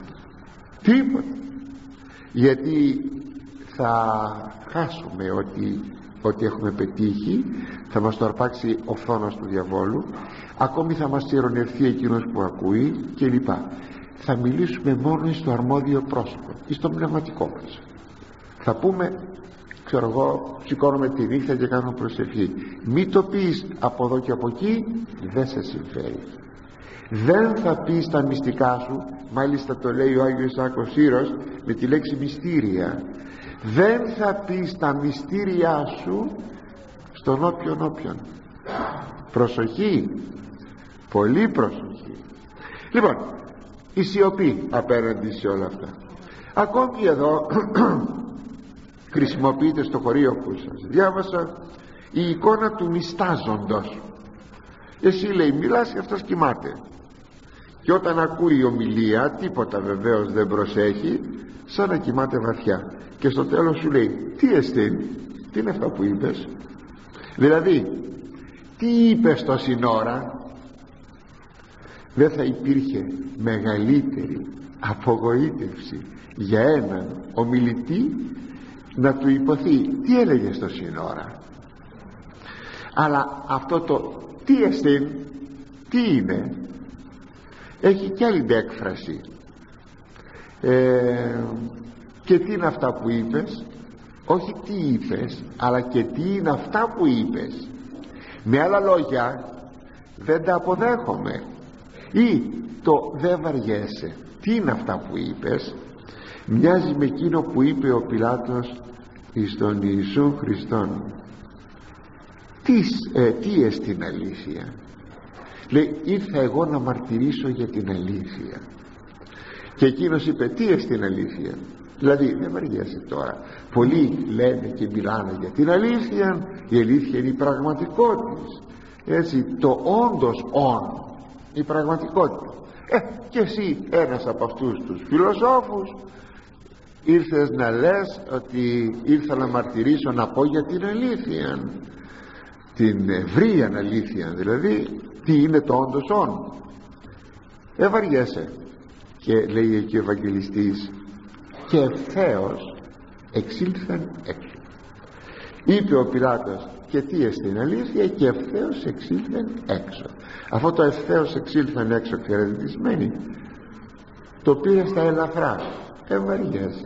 γιατί θα χάσουμε ότι έχουμε πετύχει, θα μας το αρπάξει ο φθόνος του διαβόλου, ακόμη θα μας ειρωνευτεί εκείνος που ακούει κλπ. Θα μιλήσουμε μόνο στο αρμόδιο πρόσωπο ή στο πνευματικό μας. Θα πούμε, ξέρω εγώ, σηκώνομαι τη νύχτα και κάνω προσευχή. Μη το πεις από εδώ και από εκεί, δεν σε συμφέρει. Δεν θα πεις τα μυστικά σου, μάλιστα το λέει ο Άγιος Ιάκωβος Σύρος με τη λέξη μυστήρια. Δεν θα πεις τα μυστήριά σου στον όποιον. Προσοχή, πολύ προσοχή. Λοιπόν, η σιωπή απέναντι σε όλα αυτά. Ακόμη εδώ χρησιμοποιείται στο χωρίο που σας διάβασα η εικόνα του μιστάζοντος. Εσύ, λέει, μιλάς και αυτός κοιμάται, και όταν ακούει η ομιλία τίποτα βεβαίως δεν προσέχει, σαν να κοιμάται βαθιά, και στο τέλος σου λέει τι εστίν, τι είναι αυτά που είπες, δηλαδή τι είπες τόση ώρα. Δεν θα υπήρχε μεγαλύτερη απογοήτευση για έναν ομιλητή να του υποθεί τι έλεγες τόση ώρα. Αλλά αυτό το τι εστίν, τι είναι, έχει κι άλλη έκφραση. Και τι είναι αυτά που είπες, όχι τι είπες, αλλά και τι είναι αυτά που είπες. Με άλλα λόγια, δεν τα αποδέχομαι, ή το δεν βαριέσαι. Τι είναι αυτά που είπες, μοιάζει με εκείνο που είπε ο Πιλάτος εις τον Ιησού Χριστόν. Τι εστιν αλήθεια, λέει, ήρθα εγώ να μαρτυρήσω για την αλήθεια. Και εκείνος είπε τι εστιν αλήθεια, δηλαδή δεν βαριέσαι τώρα. Πολλοί λένε και μιλάνε για την αλήθεια, η αλήθεια είναι η πραγματικότητα, έτσι, το όντως η πραγματικότητα. Και εσύ ένας από αυτούς τους φιλοσόφους ήρθες να λες ότι ήρθα να μαρτυρήσω, να πω για την αλήθεια, την ευρία αλήθεια, δηλαδή τι είναι το όντως βαριέσαι. Και λέει εκεί ο Ευαγγελιστής, και ευθέως εξήλθεν έξω. Είπε ο Πιλάτος και τι εστιν αλήθεια, και ευθέως εξήλθεν έξω. Αυτό το ευθέως εξήλθεν έξω, ξέρετε τι σημαίνει, το πήρε στα ελαφρά. Βαριέσαι.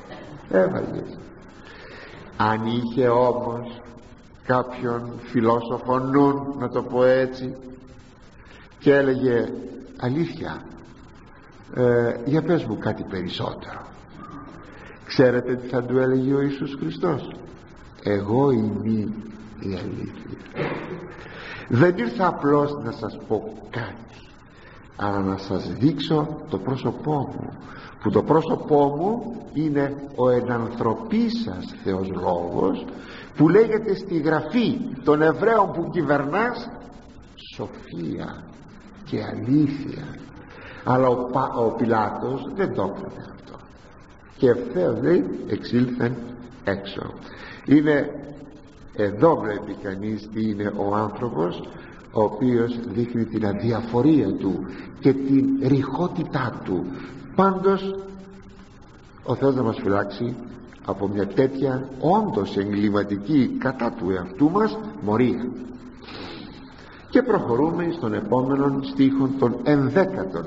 Αν είχε όμως κάποιον φιλόσοφο νουν, να το πω έτσι, και έλεγε αλήθεια, για πες μου κάτι περισσότερο, ξέρετε τι θα του έλεγε ο Ιησούς Χριστός? Εγώ είμαι η αλήθεια. Δεν ήρθα απλώς να σας πω κάτι, αλλά να σας δείξω το πρόσωπό μου, που το πρόσωπό μου είναι ο ενανθρωπής σας Θεός Λόγος, που λέγεται στη Γραφή των Εβραίων που κυβερνάς σοφία και αλήθεια. Αλλά ο Πιλάτος δεν το έκανε αυτό, και ευθέως λέει εξήλθεν έξω. Είναι εδώ, βλέπει κανείς τι είναι ο άνθρωπος ο οποίος δείχνει την αδιαφορία του και την ρηχότητά του. Πάντως ο Θεός να μας φυλάξει από μια τέτοια όντως εγκληματική κατά του εαυτού μας μορία. Και προχωρούμε στον επόμενο στίχο, τον 11.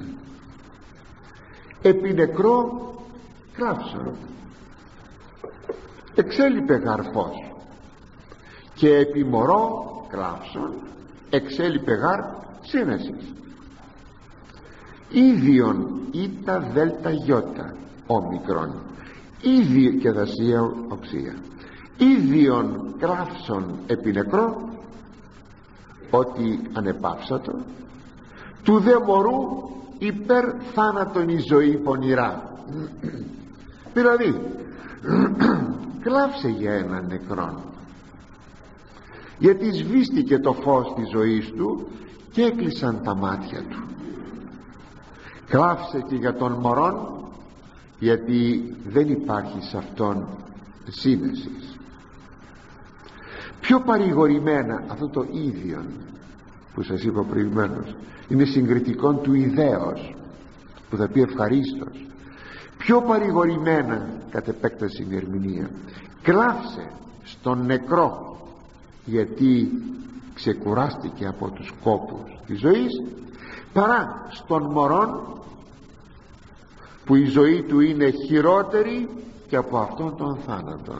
Επί νεκρό κραύσον εξέλιπε γαρφός, και επί μωρό κραύσον εξέλιπε γαρ σύνεσης. Ίδιον ήτα δέλτα γιώτα όμικρον, ίδιο και δασία οξία, ίδιον κραύσον επί νεκρό, ότι ανεπάψατο, του δε μωρού υπέρ θάνατον η ζωή πονηρά. Δηλαδή κλάψε για έναν νεκρόν, γιατί σβήστηκε το φως της ζωής του και έκλεισαν τα μάτια του. Κλάψε και για τον μωρόν, γιατί δεν υπάρχει σε αυτόν σύνεση. Πιο παρηγορημένα αυτό το ίδιο που σας είπα προηγουμένως είναι συγκριτικό του ιδέως, που θα πει ευχαρίστως. Πιο παρηγορημένα κατ' επέκταση η ερμηνεία, κλάψε στον νεκρό, γιατί ξεκουράστηκε από τους κόπους της ζωής, παρά στον μωρόν που η ζωή του είναι χειρότερη και από αυτόν τον θάνατον.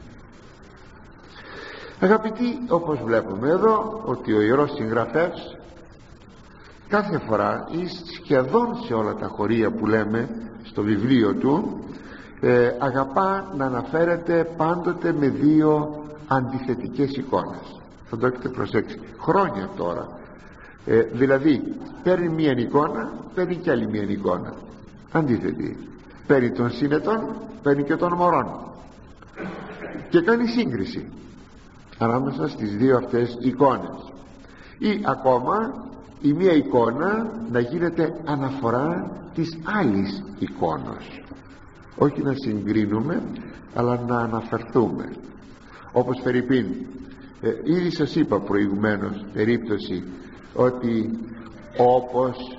Αγαπητοί, όπως βλέπουμε εδώ ότι ο Ιερός Συγγραφέας κάθε φορά ή σχεδόν σε όλα τα χωρία που λέμε στο βιβλίο του αγαπά να αναφέρεται πάντοτε με δύο αντιθετικές εικόνες. Θα το έχετε προσέξει χρόνια τώρα. Δηλαδή παίρνει μία εικόνα, παίρνει και άλλη μία εικόνα αντίθετη. Παίρνει τον σύνετον, παίρνει και τον μωρόν και κάνει σύγκριση ανάμεσα στις δύο αυτές εικόνες, ή ακόμα η μία εικόνα να γίνεται αναφορά της άλλης εικόνος, όχι να συγκρίνουμε αλλά να αναφερθούμε. Όπως φερειπίν, ήδη σας είπα προηγουμένως περίπτωση ότι όπως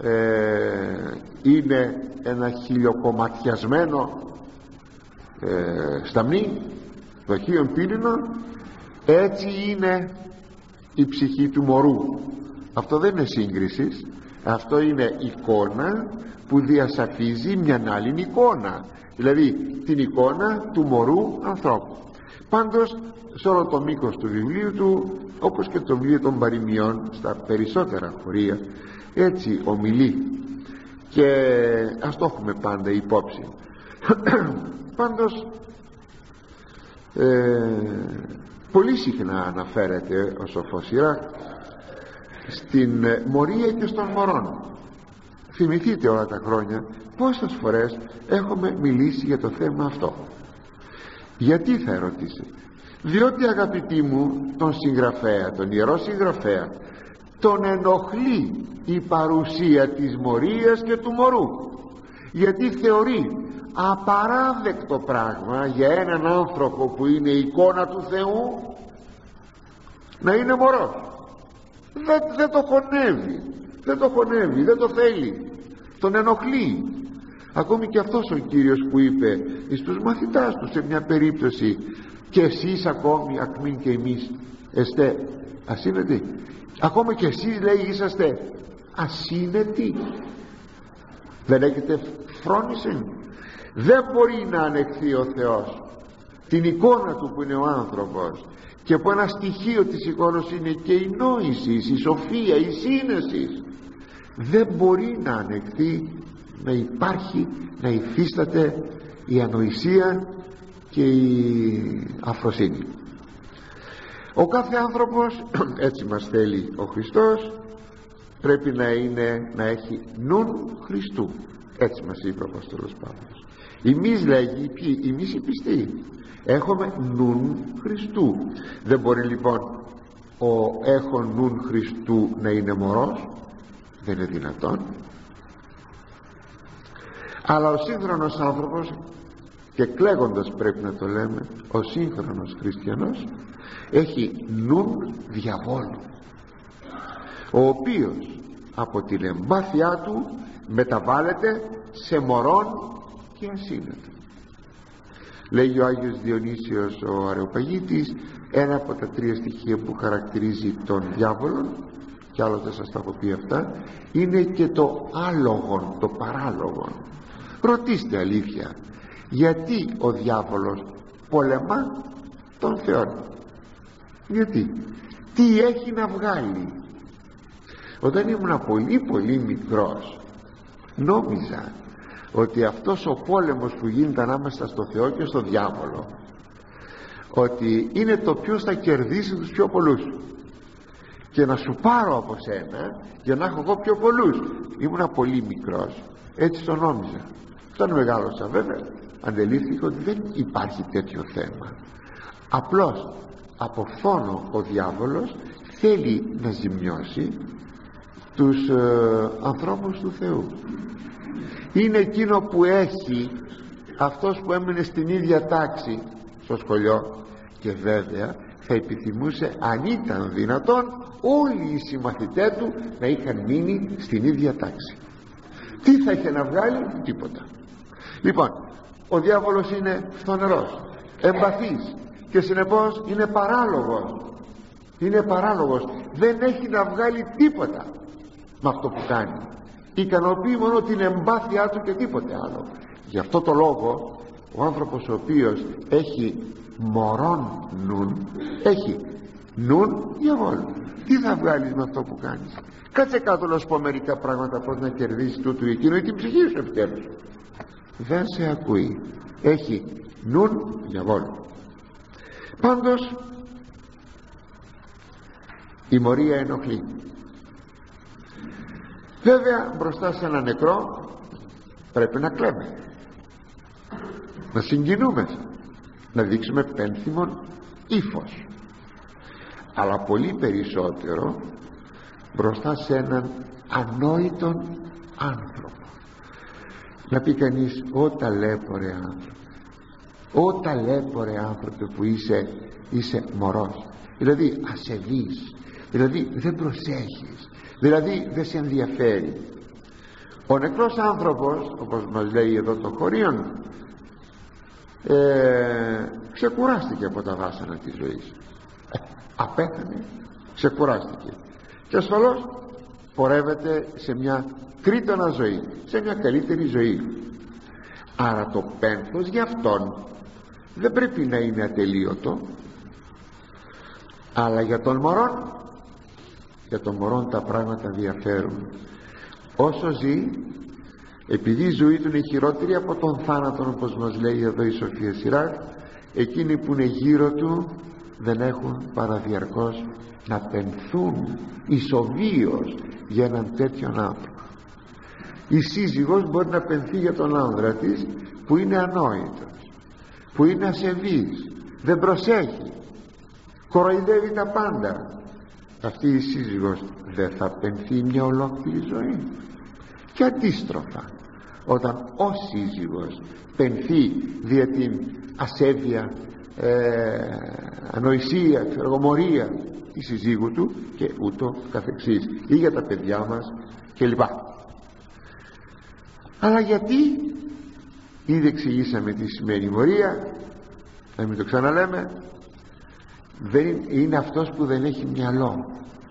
είναι ένα χιλιοκομματιασμένο σταμνί, το χίον πύληνο, έτσι είναι η ψυχή του μωρού. Αυτό δεν είναι σύγκριση, αυτό είναι εικόνα που διασαφίζει μια άλλη εικόνα, δηλαδή την εικόνα του μωρού ανθρώπου. Πάντως σε όλο το μήκος του βιβλίου του, όπως και το βιβλίο των παροιμιών στα περισσότερα χωρία, έτσι ομιλεί, και ας το έχουμε πάντα υπόψη. Πάντως πολύ συχνά αναφέρεται ο σοφός Σιράκ στην μορία και στον μωρόν. Θυμηθείτε όλα τα χρόνια πόσες φορές έχουμε μιλήσει για το θέμα αυτό. Γιατί, θα ερωτήσετε? Διότι, αγαπητοί μου, τον συγγραφέα, τον Ιερό Συγγραφέα, τον ενοχλεί η παρουσία της μορίας και του μωρού, γιατί θεωρεί απαράδεκτο πράγμα για έναν άνθρωπο που είναι η εικόνα του Θεού να είναι μωρός. Δεν το χωνεύει, δεν το θέλει, τον ενοχλεί. Ακόμη και αυτός ο Κύριος που είπε στους μαθητάς του σε μια περίπτωση, και εσείς ακόμη ακμήν και εμείς εστέ ασύνετοι, ακόμα και εσείς, λέει, είσαστε ασύνετοι, δεν έχετε φρόνηση. Δεν μπορεί να ανεχθεί ο Θεός την εικόνα του που είναι ο άνθρωπος, και που ένα στοιχείο της εικόνας είναι και η νόηση, η σοφία, η σύνεση. Δεν μπορεί να ανεχθεί να υπάρχει, να υφίσταται η ανοησία και η αφροσύνη. Ο κάθε άνθρωπος, έτσι μας θέλει ο Χριστός, πρέπει να έχει νουν Χριστού. Έτσι μας είπε ο Απόστολος Παύλος. Εμείς, λέγει, ποιοι? Εμείς οι πιστοί έχουμε νουν Χριστού. Δεν μπορεί λοιπόν ο έχων νουν Χριστού να είναι μωρός, δεν είναι δυνατόν. Αλλά ο σύγχρονος άνθρωπος, και κλαίγοντας πρέπει να το λέμε, ο σύγχρονος χριστιανός έχει νουν διαβόλου. ο οποίος από την εμπάθειά του μεταβάλλεται σε μωρόν και ασύνετο. Λέγει ο Άγιος Διονύσιος ο Αρεοπαγίτης, ένα από τα 3 στοιχεία που χαρακτηρίζει τον διάβολο, κι άλλο δεν σας τα έχω πει αυτά, είναι και το άλογον, το παράλογον. Ρωτήστε αλήθεια, γιατί ο διάβολος πολεμά τον Θεό? Γιατί? Τι έχει να βγάλει? Όταν ήμουν πολύ μικρός, νόμιζα ότι αυτός ο πόλεμος που γίνεται ανάμεσα στο Θεό και στο διάβολο, ότι είναι το ποιος θα κερδίσει τους πιο πολλούς και να σου πάρω από σένα για να έχω εγώ πιο πολλούς. Ήμουνα πολύ μικρός, έτσι το νόμιζα. Όταν μεγάλωσα βέβαια αντελήφθηκα ότι δεν υπάρχει τέτοιο θέμα. Απλώς από φόνο ο διάβολος θέλει να ζημιώσει τους ανθρώπους του Θεού. Είναι εκείνο που έχει αυτός που έμεινε στην ίδια τάξη στο σχολείο, και βέβαια θα επιθυμούσε, αν ήταν δυνατόν, όλοι οι συμμαθητές του να είχαν μείνει στην ίδια τάξη. Τι θα είχε να βγάλει? Τίποτα. Λοιπόν, ο διάβολος είναι φθονερός, εμπαθής και συνεπώς είναι παράλογος. Είναι παράλογος, δεν έχει να βγάλει τίποτα με αυτό που κάνει. Ικανοποιεί μόνο την εμπάθειά του και τίποτε άλλο. Γι' αυτό το λόγο ο άνθρωπος ο οποίος έχει μωρόν νουν, έχει νουν διαβόλου. Τι θα βγάλεις με αυτό που κάνεις? Κάτσε κάτω να σου πω μερικά πράγματα, πώς να κερδίσεις τούτου εκείνο ή την ψυχή σου επιτέλους. Δεν σε ακούει. Έχει νουν διαβόλου. Πάντως η μορία ενοχλεί. Βέβαια μπροστά σε ένα νεκρό πρέπει να κλαίμε, να συγκινούμε, να δείξουμε πένθυμον ύφος, αλλά πολύ περισσότερο μπροστά σε έναν ανόητον άνθρωπο. Να πει κανείς, «Ω ταλέπορε άνθρωπο, ω ταλέπορε άνθρωπε που είσαι μωρός», δηλαδή ασεβής, δηλαδή δεν προσέχεις, δηλαδή δεν σε ενδιαφέρει. Ο νεκρός άνθρωπος, όπως μας λέει εδώ το χωρίον, ξεκουράστηκε από τα βάσανα της ζωής, απέθανε, ξεκουράστηκε και ασφαλώς πορεύεται σε μια τρίτονα ζωή, σε μια καλύτερη ζωή. Άρα το πένθος για αυτόν δεν πρέπει να είναι ατελείωτο, αλλά για τον μωρόν τα πράγματα διαφέρουν. Όσο ζει, επειδή η ζωή του είναι χειρότερη από τον θάνατο, όπως μας λέει εδώ η Σοφία Σιράκ, εκείνοι που είναι γύρω του δεν έχουν παρά διαρκώς να πενθούν ισοβίως για έναν τέτοιον άνθρωπο. Η σύζυγος μπορεί να πενθεί για τον άνδρα της που είναι ανόητος, που είναι ασεβής, δεν προσέχει, κοροϊδεύει τα πάντα. Αυτή η σύζυγος δεν θα πενθεί μια ολόκληρη ζωή? Και αντίστροφα, όταν ο σύζυγος πενθεί δια την ασέβεια, ανοησία, εργομορία της συζύγου του και ούτω καθεξής, ή για τα παιδιά μας κλπ. Αλλά γιατί? Ήδη εξηγήσαμε τι σημαίνει μορία, να μην το ξαναλέμε. Δεν είναι αυτός που δεν έχει μυαλό.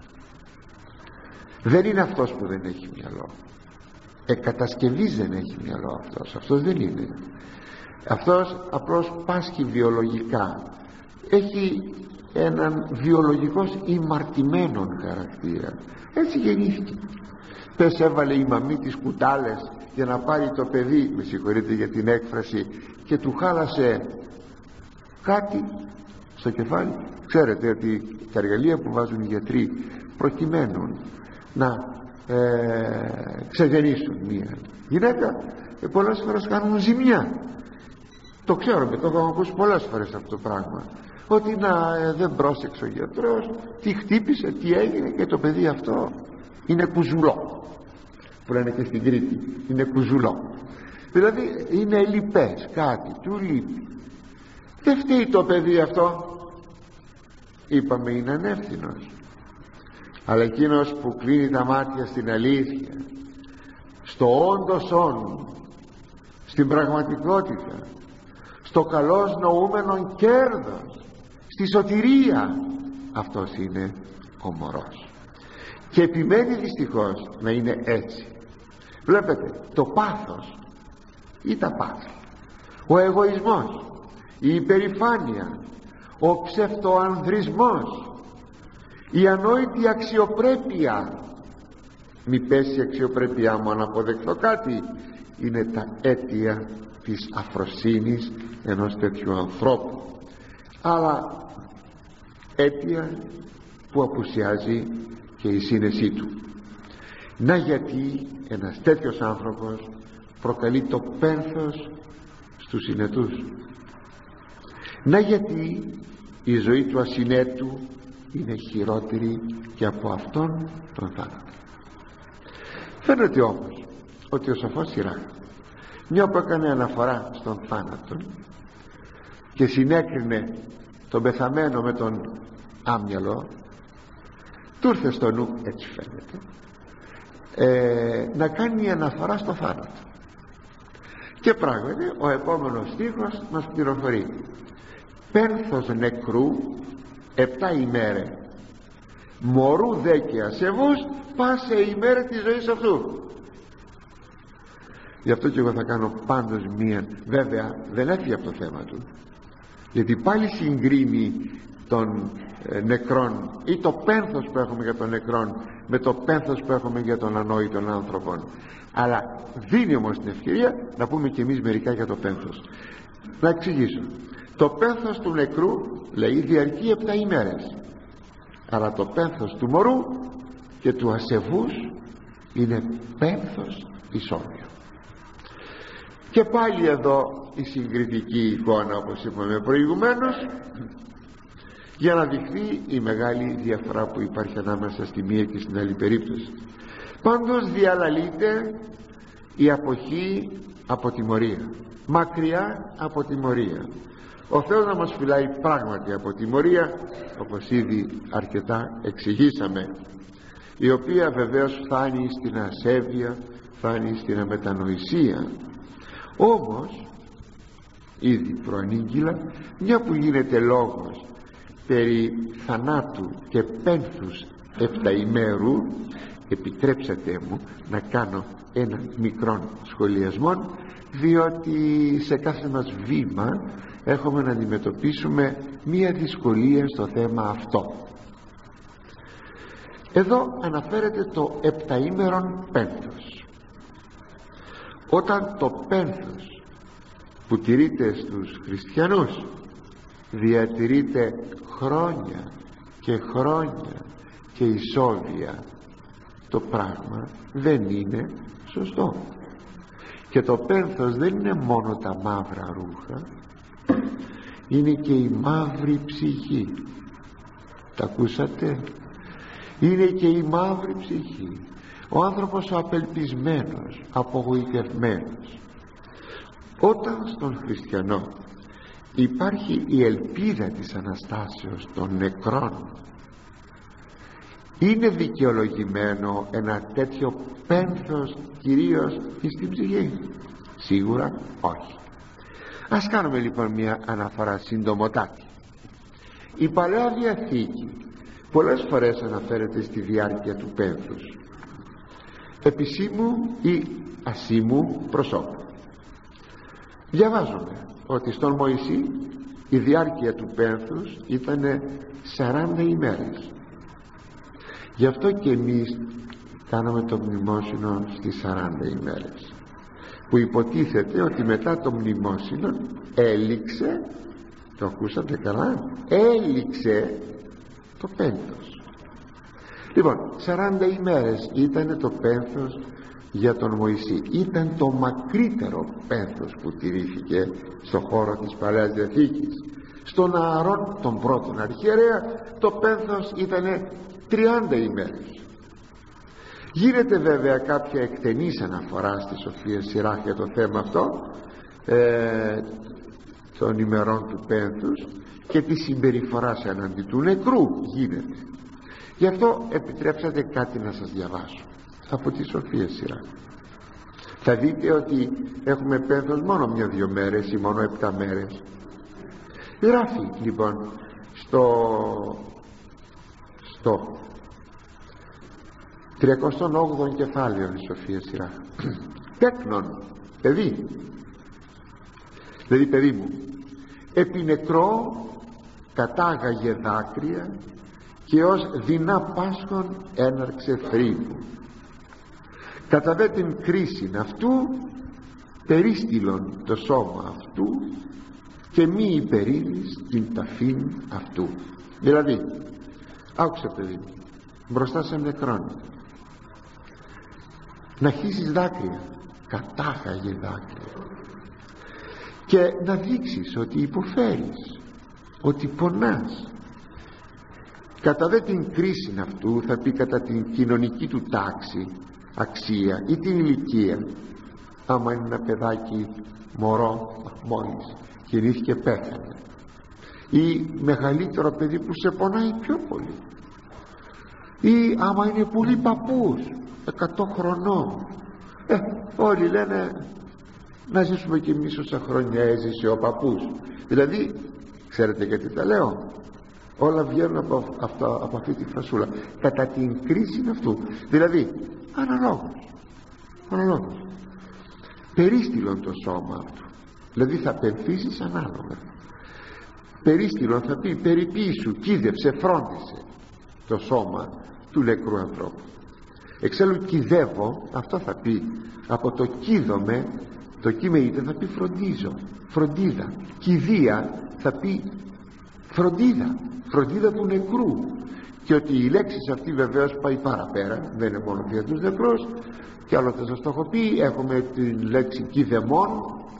Δεν είναι αυτός που δεν έχει μυαλό. Εκατασκευής δεν έχει μυαλό αυτός. Αυτός δεν είναι. Αυτός απλώς πάσχει βιολογικά. Έχει έναν βιολογικός ημαρτημένον χαρακτήρα. Έτσι γεννήθηκε. Πες έβαλε η μαμή τις κουτάλες για να πάρει το παιδί, με συγχωρείτε για την έκφραση, και του χάλασε κάτι στο κεφάλι. Ξέρετε ότι τα εργαλεία που βάζουν οι γιατροί προκειμένου να ξεγεννήσουν μια γυναίκα πολλές φορές κάνουν ζημιά. Το ξέρουμε, το έχω ακούσει πολλές φορές αυτό το πράγμα, ότι δεν πρόσεξε ο γιατρός, τι χτύπησε, τι έγινε, και το παιδί αυτό είναι κουζουλό, που λένε και στην Κρήτη, είναι κουζουλό, δηλαδή είναι λιπές, κάτι του λείπει. Δεν φταίει το παιδί αυτό, είπαμε, είναι ανεύθυνος. αλλά εκείνος που κλείνει τα μάτια στην αλήθεια, στο όντως όν, στην πραγματικότητα, στο καλώς νοούμενο κέρδος, στη σωτηρία, αυτός είναι ο μωρός. Και επιμένει δυστυχώς να είναι έτσι. Βλέπετε, το πάθος ή τα πάθη, ο εγωισμός, η υπερηφάνεια, ο ψευτοανδρισμός, η ανόητη αξιοπρέπεια, μη πέσει η αξιοπρέπειά μου αν αποδεχθώ κάτι, είναι τα αίτια της αφροσύνης ενός τέτοιου ανθρώπου, αλλά αίτια που απουσιάζει και η σύνεσή του. Να γιατί ένας τέτοιος άνθρωπος προκαλεί το πένθος στους συνετούς. Να γιατί η ζωή του ασυνέτου είναι χειρότερη και από αυτόν τον θάνατο. Φαίνεται όμως ότι ο σοφός Σιράχ, μια που έκανε αναφορά στον θάνατο και συνέκρινε τον πεθαμένο με τον άμυαλο, του ήρθε στο νου, έτσι φαίνεται, να κάνει αναφορά στο θάνατο. Και πράγματι ο επόμενος στίχος μας πληροφορεί: πένθος νεκρού 7 ημέρες, μωρού δε και ασεβούς πάσε ημέρα της ζωής αυτού. Γι' αυτό και εγώ θα κάνω πάντως μία, βέβαια δεν έφυγε από το θέμα του, γιατί πάλι συγκρίνει των νεκρών ή το πένθος που έχουμε για τον νεκρόν με το πένθος που έχουμε για τον ανόητον άνθρωπον, αλλά δίνει όμως την ευκαιρία να πούμε και εμείς μερικά για το πένθος. Να εξηγήσω. Το πένθος του νεκρού, λέει, διαρκεί 7 ημέρες, αλλά το πένθος του μωρού και του ασεβούς είναι πένθος ισόμοιο. Και πάλι εδώ η συγκριτική εικόνα, όπως είπαμε προηγουμένως, για να δειχθεί η μεγάλη διαφορά που υπάρχει ανάμεσα στη μία και στην άλλη περίπτωση. Πάντως διαλαλείται η αποχή από τιμωρία, μακριά από τιμωρία. Ο Θεός να μας φυλάει πράγματι από τιμωρία, όπως ήδη αρκετά εξηγήσαμε, η οποία βεβαίως φτάνει στην ασέβεια, φτάνει στην αμετανοησία. Όμως ήδη προανήγγυλα, μια που γίνεται λόγος περί θανάτου και πένθους 7 ημέρου, επιτρέψατε μου να κάνω ένα μικρό σχολιασμό, διότι σε κάθε μας βήμα έχουμε να αντιμετωπίσουμε μία δυσκολία στο θέμα αυτό. Εδώ αναφέρεται το 7ήμερον πένθος. Όταν το πένθος που τηρείται στους χριστιανούς διατηρείται χρόνια και χρόνια και ισόβια, το πράγμα δεν είναι σωστό. Και το πένθος δεν είναι μόνο τα μαύρα ρούχα, είναι και η μαύρη ψυχή. Τα ακούσατε? Είναι και η μαύρη ψυχή, ο άνθρωπος ο απελπισμένος, απογοητευμένος. Όταν στον χριστιανό υπάρχει η ελπίδα της Αναστάσεως των νεκρών, είναι δικαιολογημένο ένα τέτοιο πένθος κυρίως στην ψυχή? Σίγουρα όχι. Ας κάνουμε λοιπόν μια αναφορά συντομοτάτη. Η Παλαιά Διαθήκη πολλές φορές αναφέρεται στη διάρκεια του πένθους, επισήμου ή ασήμου προσώπου. Διαβάζουμε ότι στον Μωυσή η διάρκεια του πένθους ήταν 40 ημέρες. Γι' αυτό και εμείς κάναμε το μνημόσυνο στις 40 ημέρες, που υποτίθεται ότι μετά το μνημόσυνο έληξε, το ακούσατε καλά, έληξε το πένθος. Λοιπόν, 40 ημέρες ήταν το πένθος για τον Μωυσή. Ήταν το μακρύτερο πένθος που τηρήθηκε στον χώρο της Παλαιάς Διαθήκης. Στον Ααρών, τον πρώτον αρχιερέα, το πένθος ήταν 30 ημέρες. Γίνεται βέβαια κάποια εκτενής αναφορά στη Σοφία Σιράχ για το θέμα αυτό των ημερών του πένθους και τη συμπεριφοράς εναντί του νεκρού γίνεται. Γι' αυτό επιτρέψατε κάτι να σας διαβάσω από τη Σοφία σειρά. Θα δείτε ότι έχουμε πένθος μόνο 1-2 μέρες ή μόνο 7 μέρες. Γράφει λοιπόν στο 38ο κεφάλαιο η Σοφία σειρά. Τέκνον, παιδί, δηλαδή παιδί μου, επί νεκρό κατάγαγε δάκρυα και ως δεινά πάσχων έναρξε θρύβου. Κατά δε την κρίση αυτού περίστηλον το σώμα αυτού και μη υπερήλεις την ταφήν αυτού. Δηλαδή, άκουσε παιδί, μπροστά σε νεκρόν να χύσεις δάκρυα, κατάγαγε δάκρυα, και να δείξεις ότι υποφέρεις, ότι πονάς. Κατά δε την κρίση αυτού, θα πει κατά την κοινωνική του τάξη, αξία ή την ηλικία. Άμα είναι ένα παιδάκι μωρό, μόλις γεννήθηκε, πέθανε, ή μεγαλύτερο παιδί που σε πονάει πιο πολύ, ή άμα είναι πολύ παππούς 100 χρονών, όλοι λένε να ζήσουμε κι εμείς όσα χρόνια έζησε ο παππούς. Δηλαδή, ξέρετε γιατί τα λέω, όλα βγαίνουν από αυτή τη φασούλα, κατά την κρίση αυτού. Δηλαδή, αναλόγως περίστηλον το σώμα αυτού, δηλαδή θα πενθήσεις ανάλογα. Περίστηλον θα πει περιποίησου, κίδεψε, φρόντισε το σώμα του νεκρού ανθρώπου. Εξάλλου κηδεύω, αυτό θα πει από το κίδομαι, το κείμενο θα πει φροντίζω, φροντίδα. Κηδεία θα πει φροντίδα του νεκρού. Και ότι η λέξη αυτή βεβαίως πάει παραπέρα, δεν είναι μόνο για τους νεκρούς, και άλλο θα σας το έχω πει. Έχουμε τη λέξη κηδεμόν,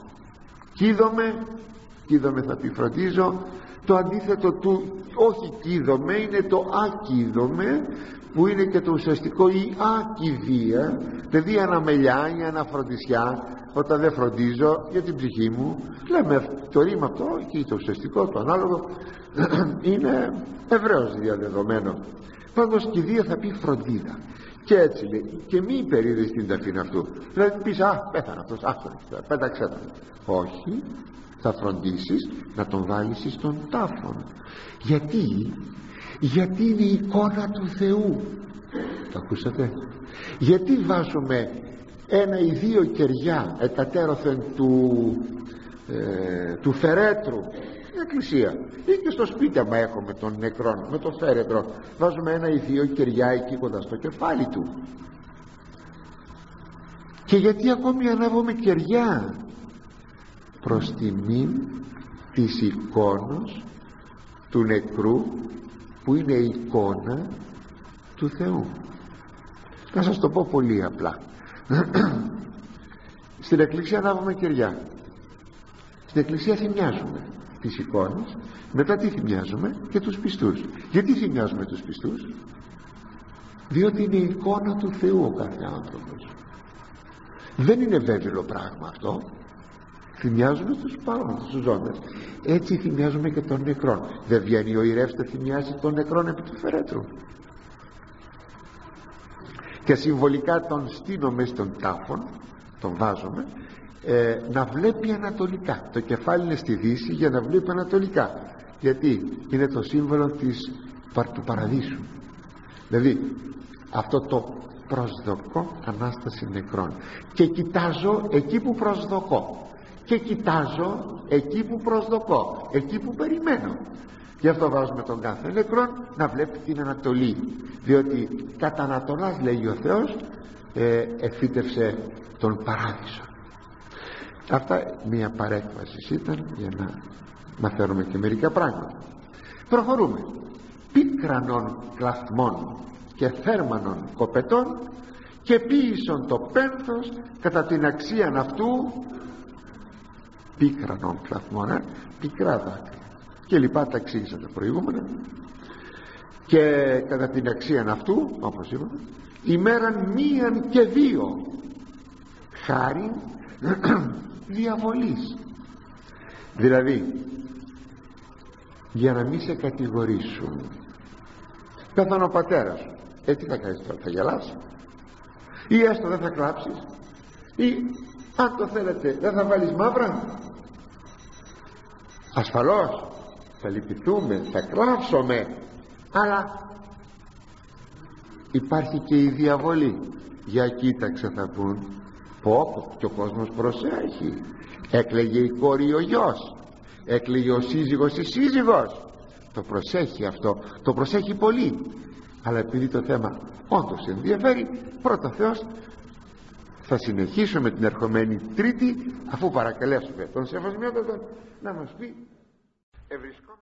κίδομαι θα πει φροντίζω. Το αντίθετο του όχι κίδομαι είναι το ακίδομαι, που είναι και το ουσιαστικό η ακηδεία, δηλαδή αναμελιά ή αναφροντισιά. Όταν δεν φροντίζω για την ψυχή μου, λέμε το ρήμα αυτό, και το ουσιαστικό, το ανάλογο είναι ευρέως διαδεδομένο. Πάντως κηδεία θα πει φροντίδα. Και έτσι λέει, και μη υπερίδεις την ταφήν αυτού. Δηλαδή πεις, πέθανε αυτός, πέταξε τον. Όχι, θα φροντίσεις να τον βάλεις στον τάφον. Γιατί είναι η εικόνα του Θεού. Το ακούσατε? Γιατί βάζουμε 1 ή 2 κεριά εκατέρωθεν του φερέτρου στην εκκλησία, ή και στο σπίτι άμα έχουμε τον νεκρόν με το φέρετρο, βάζουμε 1 ή 2 κεριά εκεί κοντά στο κεφάλι του. Και γιατί ακόμη ανάβουμε κεριά? Προς τιμήν της εικόνος του νεκρού, που είναι η εικόνα του Θεού. Να σας το πω πολύ απλά. Στην εκκλησία ανάβουμε κεριά, στην εκκλησία θυμιάζουμε τις εικόνες, μετά τι θυμιάζουμε? Και τους πιστούς. Γιατί θυμιάζουμε τους πιστούς? Διότι είναι η εικόνα του Θεού ο κάθε άνθρωπος. Δεν είναι βέβαιο πράγμα αυτό. Θυμιάζουμε τους παρόντες, τους ζώντες. Έτσι θυμιάζουμε και τον νεκρόν. Δεν βγαίνει ο ιερεύς και θυμιάζει τον νεκρόν επί του φερέτρου, και συμβολικά τον στείνουμε στον τάφον, τον βάζουμε να βλέπει ανατολικά. Το κεφάλι είναι στη δύση για να βλέπει ανατολικά. Γιατί είναι το σύμβολο του παραδείσου. Δηλαδή αυτό το προσδοκώ Ανάσταση νεκρών, και κοιτάζω εκεί που προσδοκώ, και κοιτάζω εκεί που προσδοκώ, εκεί που περιμένω. Γι' αυτό βάζουμε τον κάθε νεκρόν να βλέπει την Ανατολή, διότι κατά Ανατολάς, λέει ο Θεός, εφύτευσε τον παράδεισο. Αυτά μια παρέκβαση ήταν για να μαθαίνουμε και μερικά πράγματα. Προχωρούμε. Πίκρανον κλαθμών και θέρμανον κοπετών, και ποίησον το πένθος κατά την αξίαν αυτού. Πίκρανον κλαθμών, πικρά δάκρυα και λοιπά, τα εξήγησα τα προηγούμενα. Και κατά την αξίαν αυτού, όπως είπαμε, ημέραν μίαν και 2 χάριν διαβολής. Δηλαδή, για να μην σε κατηγορήσουν, πέθανε ο πατέρας σου, τι θα κάνεις τώρα, θα γελάσεις ή έστω δεν θα κλάψεις, ή αν το θέλετε δεν θα βάλεις μαύρα? Ασφαλώς θα λυπηθούμε, θα κλάψουμε, αλλά υπάρχει και η διαβολή. Για κοίταξε, θα πούν, πω και ο κόσμος προσέχει, έκλαιγε η κόρη ο γιος, έκλαιγε ο σύζυγος η σύζυγος. Το προσέχει αυτό, το προσέχει πολύ, αλλά επειδή το θέμα όντως ενδιαφέρει, πρώτα Θεός θα συνεχίσουμε την ερχομένη Τρίτη, αφού παρακαλέσουμε τον Σεβασμιότατο να μας πει